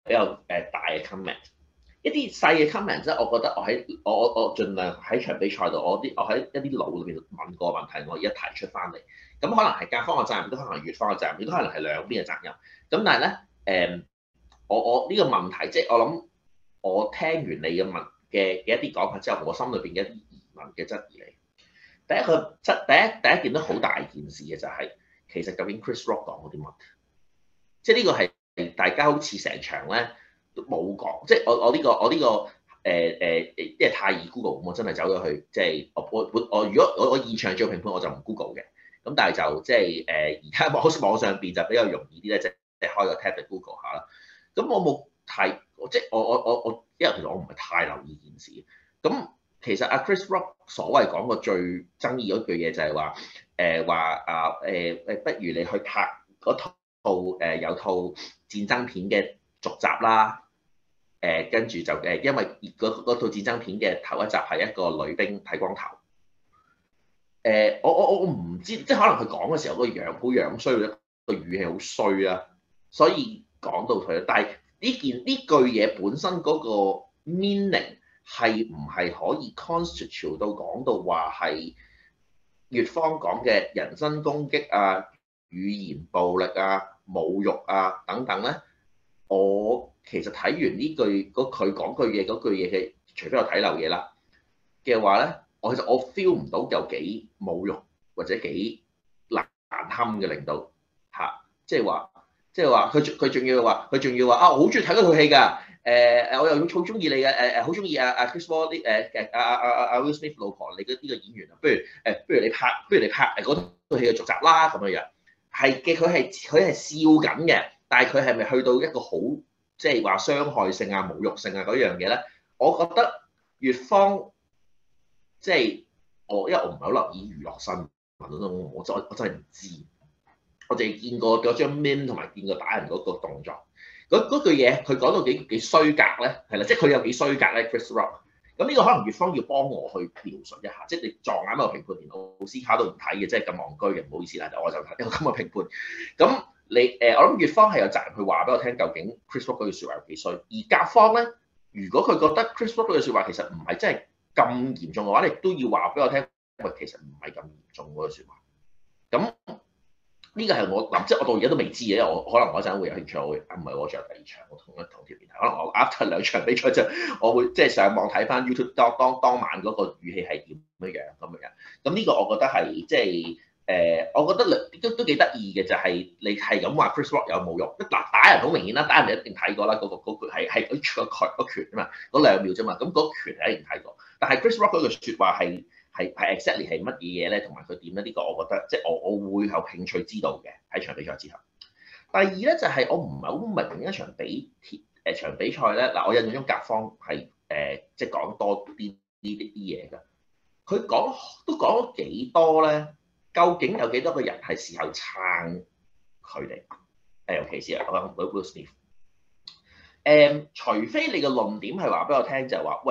比較誒、呃、大嘅 comment。一啲細嘅 comment 咧，我覺得我喺我我我盡量喺場比賽度，我啲我喺一啲腦裏邊問過問題，我而家提出翻嚟。咁可能係甲方嘅責任，都可能係乙方嘅責任，亦都可能係兩邊嘅責任。咁但係咧誒，我我呢個問題，即係我諗，我聽完你嘅問嘅嘅一啲講法之後，我心裏邊嘅一啲疑問嘅質疑嚟。第一個質第一第一件都好大件事嘅就係、是，其實究竟 Chris Rock 講嗰啲乜？即係呢個係大家好似成場咧。都冇講，即係我我呢、這個我呢、這個誒誒誒，因為太易 Google，我真係走咗去，即係我我我我如果我我現場做評判，我就唔 Google 嘅。咁但係就即係誒而家網網上邊就比較容易啲咧，即係開個 tab 嚟 Google 下啦。咁我冇太即係我我我我，因為其實我唔係太留意件事。咁其實阿 Chris Rock 所謂講個最爭議嗰句嘢就係話誒話啊誒誒，不如你去拍嗰套誒、呃、有套戰爭片嘅續集啦。誒跟住就誒，因為嗰套戰爭片嘅頭一集係一個女兵剃光頭。誒、呃，我我我唔知，即係可能佢講嘅時候個樣好樣衰，個語氣好衰啦，所以講到佢。但係呢件呢句嘢本身嗰個 meaning 係唔係可以 constitute 到講到話係乙方講嘅人身攻擊啊、語言暴力啊、侮辱啊等等咧？我其實睇完呢句嗰佢講句嘢嗰句嘢嘅，除非我睇漏嘢啦嘅話咧，我其實我 feel 唔到有幾侮辱或者幾難難堪嘅令到嚇，即係話即係話佢佢仲要話佢仲要話啊，我好中意睇嗰套戲㗎，誒、呃、誒我又好中意你嘅誒誒好中意阿阿 Chris Rock 啲誒嘅阿阿阿阿 Will Smith 老婆你嘅呢個演員啊，不如誒、呃、不如你拍不如你拍誒嗰套戲嘅續集啦咁樣樣，係嘅佢係佢係笑緊嘅。但係佢係咪去到一個好即係話傷害性啊、侮辱性啊嗰樣嘢咧？我覺得乙方即係我，因為我唔係好留意娛樂新聞，我我真我真係唔知。我淨係見過嗰張 meme 同埋見過打人嗰個動作。嗰句嘢佢講到幾幾衰格咧，係啦，即係佢有幾衰格咧 ，Chris Rock。咁呢個可能乙方要幫我去描述一下，即係你撞眼個評判連奧斯卡都唔睇嘅，即係咁戇居嘅，唔好意思啦，我就睇有咁嘅評判。咁你誒，我諗乙方係有責任去話俾我聽，究竟 Chris Rock 嗰句説話有幾衰。而甲方咧，如果佢覺得 Chris Rock 嗰句説話其實唔係真係咁嚴重嘅話，你都要話俾我聽，喂，其實唔係咁嚴重嗰句説話。咁呢個係我諗，即係我到而家都未知嘅，因為我可能我一陣會有興趣，我會唔係我仲有第二場，我同一同條片睇，可能我 after 兩場比賽之後，我會即係上網睇翻 YouTube 當當當晚嗰個語氣係點樣樣咁樣。咁呢個我覺得係即係。誒、呃，我覺得都都幾得意嘅就係、是、你係咁話 Chris Rock 有侮辱，嗱打人好明顯啦，打人你一定睇過啦，嗰、那個嗰句係係佢個拳個拳啊嘛，嗰兩秒啫嘛，咁、那、嗰、個、拳係一定睇過。但係 Chris Rock 嗰句説話係係係 exactly 係乜嘢嘢咧，同埋佢點咧？呢、這個我覺得即係我我會有興趣知道嘅喺場比賽之後。第二咧就係、是、我唔係好明一場比誒、呃、場比賽咧，嗱我印象中甲方係誒、呃、即係講多啲呢啲啲嘢㗎，佢講都講咗幾多咧？究竟有幾多個人係時候撐佢哋？誒，尤其是我講 Will Smith。誒，除非你個論點係話俾我聽，就係話，喂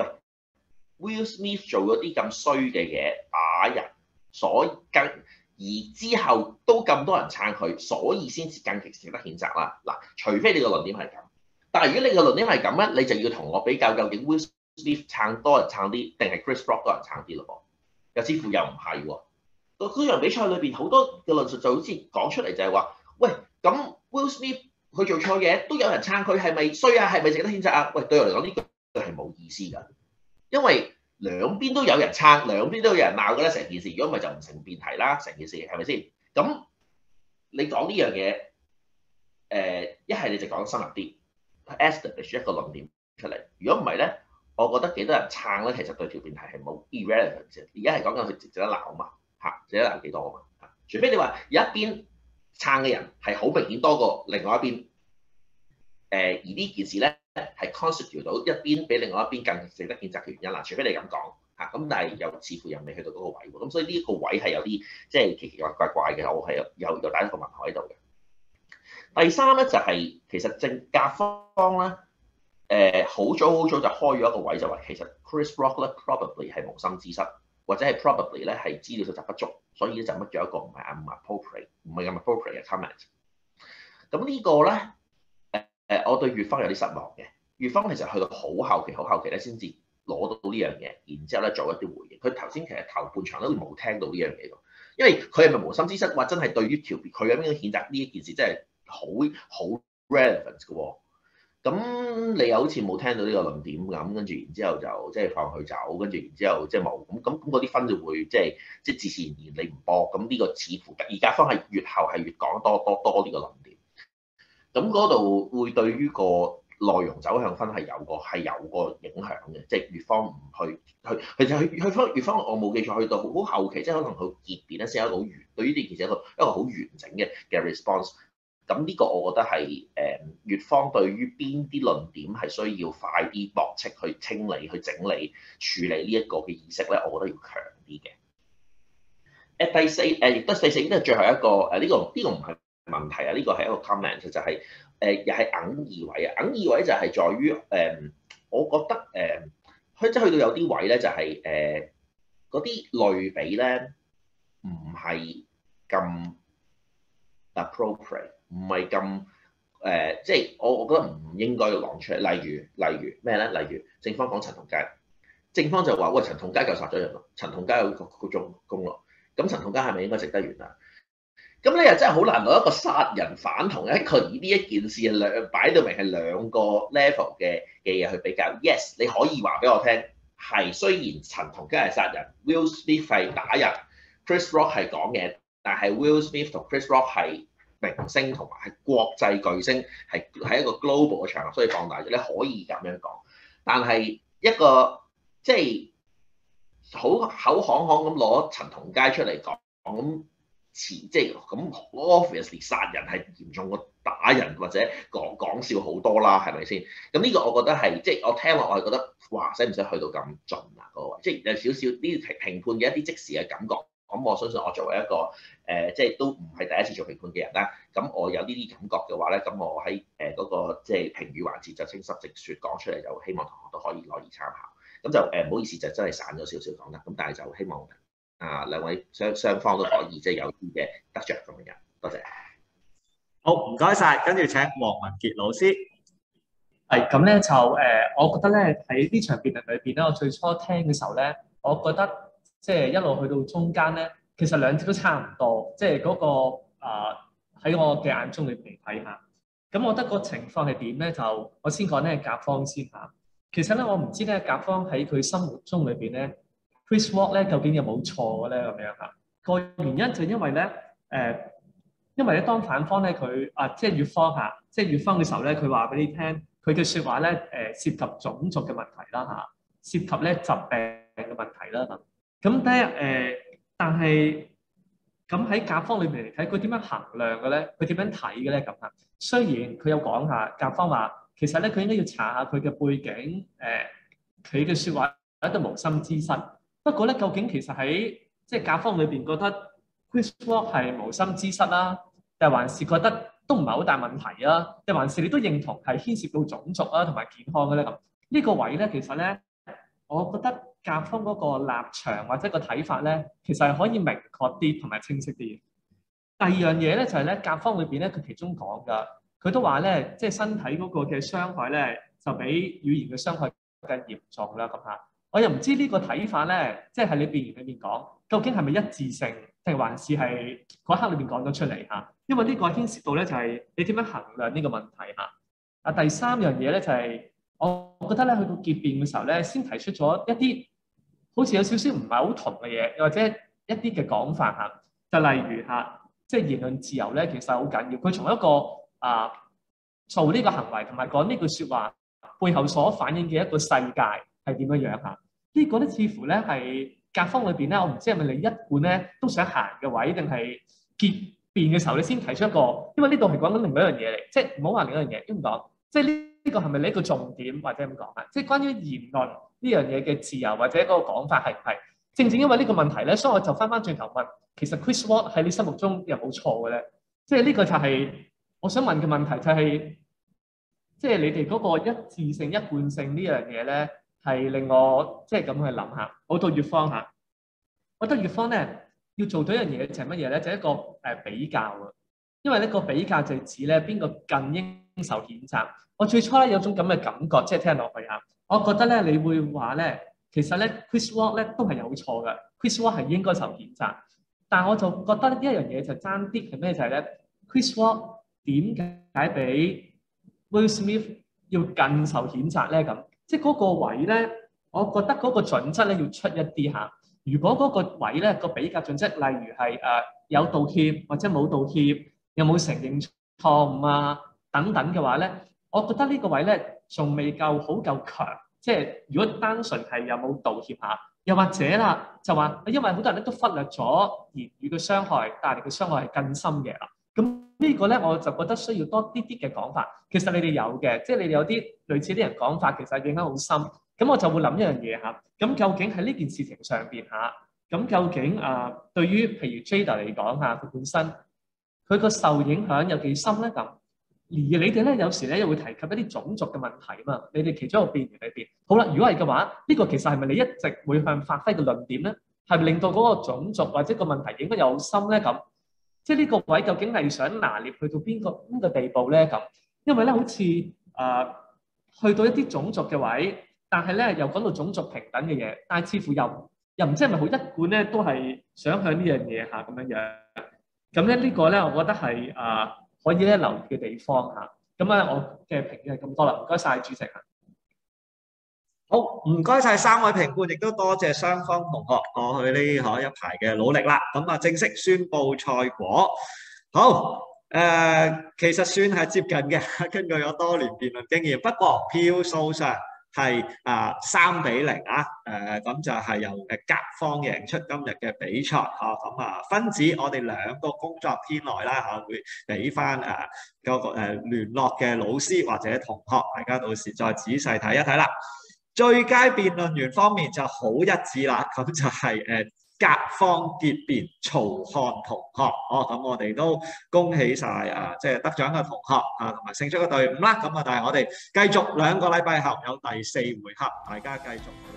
，Will Smith 做咗啲咁衰嘅嘢，打人，所以更而之後都咁多人撐佢，所以先至更值得譴責啦。嗱，除非你個論點係咁，但係如果你個論點係咁咧，你就要同我比較，究竟 Will Smith 撐多人撐啲，定係 Chris Rock 多人撐啲咯？又似乎又唔係喎。嗰場比賽裏邊好多嘅論述就好似講出嚟就係話，喂，咁 Will Smith 佢做錯嘢都有人撐佢，係咪衰啊？係咪值得譴責啊？喂，對我嚟講呢句係冇意思㗎，因為兩邊都有人撐，兩邊都有人鬧㗎啦。成件事如果唔係就唔成辯題啦，成件事係咪先？咁你講呢樣嘢，誒一係你就講深入啲 establish 一個論點出嚟。如果唔係咧，我覺得幾多人撐咧，其實對條辯題係冇 irrelevant 嘅。而家係講緊佢值值得鬧啊嘛。嚇，值得鬧幾多啊嘛？除非你話有一邊撐嘅人係好明顯多過另外一邊，誒、呃、而呢件事咧係 constitute 到一邊比另外一邊更值得譴責嘅原因啦。除非你咁講嚇，咁但係又似乎又未去到嗰個位喎。咁所以呢一個位係有啲即係奇奇怪怪怪嘅，我係有有有打一個問號喺度嘅。第三咧就係、是、其實正甲方咧，誒好早好早就開咗一個位，就話其實 Chris Rock 咧 probably 係無心之失。或者係 probably 咧係資料搜集不足，所以咧就乜咗一個唔係咁 appropriate，唔係咁 appropriate 嘅 comment。咁呢個咧誒，我對乙方有啲失望嘅。乙方其實去到好後期、好後期咧，先至攞到呢樣嘢，然之後咧做一啲回應。佢頭先其實頭半場都冇聽到呢樣嘢㗎，因為佢係咪無心之失？話真係對於條佢咁樣譴責呢一件事，真係好好 relevant 嘅喎。咁你又好似冇聽到呢個論點咁，跟住然之後就即係放佢走，跟住然之後即係冇咁咁咁嗰啲分就會即係即係自自然然你唔播，咁呢個似乎而家方係越後係越講多多多呢個論點。咁嗰度會對於個內容走向分係有個係有個影響嘅，即係乙方唔去去其實佢佢方乙方我冇記錯，去到好後期，即係可能佢結辯咧先有一個好完對於呢件事一個一個好完整嘅嘅 response。咁呢個我覺得係誒、呃、乙方對於邊啲論點係需要快啲駁斥去清理、去整理、處理呢一個嘅意識咧，我覺得要強啲嘅。誒第四誒亦都第四亦都係最後一個誒呢、呢個呢、呢個唔係問題啊，呢、呢個係一個 comment 就係、是、誒、呃、又係硬二位啊，硬二位就係在於誒、呃，我覺得誒，佢即係去到有啲位咧就係誒嗰啲類比咧唔係咁 appropriate。唔係咁誒，即係我我覺得唔應該講出嚟。例如例如咩咧？例如正方講陳同佳，正方就話喂，陳同佳就殺咗人咯，陳同佳有個個中功咯，咁陳同佳係咪應該值得原諒？咁你又真係好難攞一個殺人犯同一個呢一件事兩擺到明係兩個 level 嘅嘅嘢去比較。Yes， 你可以話俾我聽，係雖然陳同佳係殺人 ，Will Smith 係打人 ，Chris Rock 係講嘢，但係 Will Smith 同 Chris Rock 係明星同埋係國際巨星，係喺一個 global 嘅場合，所以放大咗。你可以咁樣講，但係一個即係好口行行咁攞陳同佳出嚟講，咁詞即係咁 obviously 殺人係嚴重過打人或者講講笑好多啦，係咪先？咁呢個我覺得係即係我聽落我係覺得哇，使唔使去到咁盡啊？嗰個位即係有少少啲評評判嘅一啲即時嘅感覺。咁我相信我作為一個誒、呃，即係都唔係第一次做評判嘅人啦。咁我有呢啲感覺嘅話咧，咁我喺誒嗰個即係評語環節就清晰直説講出嚟，就希望同學都可以攞而參考。咁就誒唔、呃、好意思，就真係散咗少少講啦。咁但係就希望啊兩位雙雙方都可以即係有啲嘅得着咁樣。多謝。 好，唔該晒。跟住請黃文傑老師。 係咁咧就誒、呃，我覺得咧喺呢場辯論裏邊咧，我最初聽嘅時候咧，我覺得。即係一路去到中間咧，其實兩者都差唔多，即係嗰、那個喺、呃、我嘅眼中裏邊睇下。咁我覺得個情況係點咧？就我先講咧甲方先嚇。其實咧，我唔知咧甲方喺佢心目中裏邊咧 ，Chris Rock 咧究竟有冇錯嘅咧咁樣嚇。個原因就因為咧誒、呃，因為咧當反方咧佢啊，即係乙方嚇，即係乙方嘅時候咧，佢話俾你聽，佢嘅説話咧誒涉及種族嘅問題啦嚇，涉及咧疾病嘅問題啦嚇。咁第一誒，但係咁喺甲方裏面嚟睇，佢點樣衡量嘅咧？佢點樣睇嘅咧？咁啊，雖然佢有講下，甲方話其實咧佢應該要查下佢嘅背景，誒佢嘅説話有一啲無心之失。不過咧，究竟其實喺即係甲方裏邊覺得 Chris Rock 係無心之失啦，定還是覺得都唔係好大問題啊？定還是你都認同係牽涉到種族啊同埋健康嘅咧？咁呢個位咧，其實咧，我覺得。甲方嗰個立場或者個睇法咧，其實係可以明確啲同埋清晰啲。第二樣嘢咧就係咧，甲方裏邊咧佢其中講噶，佢都話咧，即係身體嗰個嘅傷害咧，就比語言嘅傷害更嚴重啦。咁嚇，我又唔知呢個睇法咧，即係喺你辯言裏面講，究竟係咪一致性，定還是係嗰一刻裏邊講咗出嚟嚇？因為呢個牽涉到咧就係你點樣衡量呢個問題嚇。啊，第三樣嘢咧就係，我覺得咧去到結辯嘅時候咧，先提出咗一啲。好似有少少唔係好同嘅嘢，或者一啲嘅講法嚇，就例如嚇，即係言論自由咧，其實好緊要。佢從一個啊做呢個行為同埋講呢句説話背後所反映嘅一個世界係點樣樣嚇？呢個咧似乎咧係甲方裏邊咧，我唔知係咪你一貫咧都想行嘅位，定係結辯嘅時候你先提出一個？因為呢度係講緊另外一樣嘢嚟，即係唔好話另一樣嘢，點講？即係呢呢個係咪你一個重點或者咁講啊？即係關於言論呢樣嘢嘅自由或者嗰個講法係唔係？正正因為呢個問題咧，所以我就翻翻轉頭問，其實 Chris Rock 喺你心目中有冇錯嘅咧？即係呢個就係我想問嘅問題，就係即係你哋嗰個一致性、一貫性呢樣嘢咧，係令我即係咁去諗下。我到乙方嚇，我覺得乙方咧要做到一樣嘢就係乜嘢咧？就係一個誒比較啊，因為呢個比較就係指咧邊個更應受譴責。我最初咧有種咁嘅感覺，即係聽落去嚇，我覺得咧你會話咧，其實咧 Chris Rock 咧都係有錯嘅 ，Chris Rock 係應該受譴責。但係我就覺得呢一樣嘢就爭啲係咩就係咧 ，Chris Rock 點解比 Will Smith 要更受譴責咧？咁即係嗰個位咧，我覺得嗰個準則咧要出一啲嚇。如果嗰個位咧個比較準則，例如係誒、呃、有道歉或者冇道歉，有冇承認錯誤啊等等嘅話咧，我覺得呢個位咧仲未夠好夠強。即係如果單純係有冇道歉下，又或者啦就話，因為好多人咧都忽略咗言語嘅傷害帶嚟嘅傷害係更深嘅啦。咁呢個咧我就覺得需要多啲啲嘅講法。其實你哋有嘅，即係你哋有啲類似啲人講法，其實影響好深。咁我就會諗一樣嘢嚇，咁究竟喺呢件事情上邊嚇，咁究竟啊、呃、對於譬如 Jada 嚟講嚇，佢本身佢個受影響有幾深咧？咁而你哋咧有時咧又會提及一啲種族嘅問題啊嘛，你哋其中一個辯言裏邊，好啦，如果係嘅話，呢、呢個其實係咪你一直會向發揮嘅論點咧？係咪令到嗰個種族或者個問題影響又好深咧？咁即係呢個位究竟係想拿捏去到邊個邊個地步咧？咁因為咧好似啊、呃、去到一啲種族嘅位。但係咧，又講到種族平等嘅嘢，但係似乎又又唔知係咪好一貫咧，都係想向呢樣嘢嚇咁樣樣。咁咧呢個咧，我覺得係啊、呃、可以咧留意嘅地方嚇。咁啊，我嘅評語係咁多啦，唔該晒主席嚇。 好，唔該晒三位評判，亦都多謝雙方同學過去呢可一排嘅努力啦。咁啊，正式宣佈賽果。好，誒、呃，其實算係接近嘅，根據我多年辯論經驗。不過票數上，係啊三比零啊，誒咁就係由誒甲方贏出今日嘅比賽嚇，咁啊分子我哋兩個工作天內啦嚇，會俾翻誒嗰個誒聯絡嘅老師或者同學，大家到時再仔細睇一睇啦。最佳辯論員方面就好一致啦，咁就係誒甲方結辯曹漢同學，哦咁我哋都恭喜晒啊，即係得獎嘅同學啊，同埋勝出嘅隊伍啦，咁啊但係我哋繼續兩個禮拜後有第四回合，大家繼續。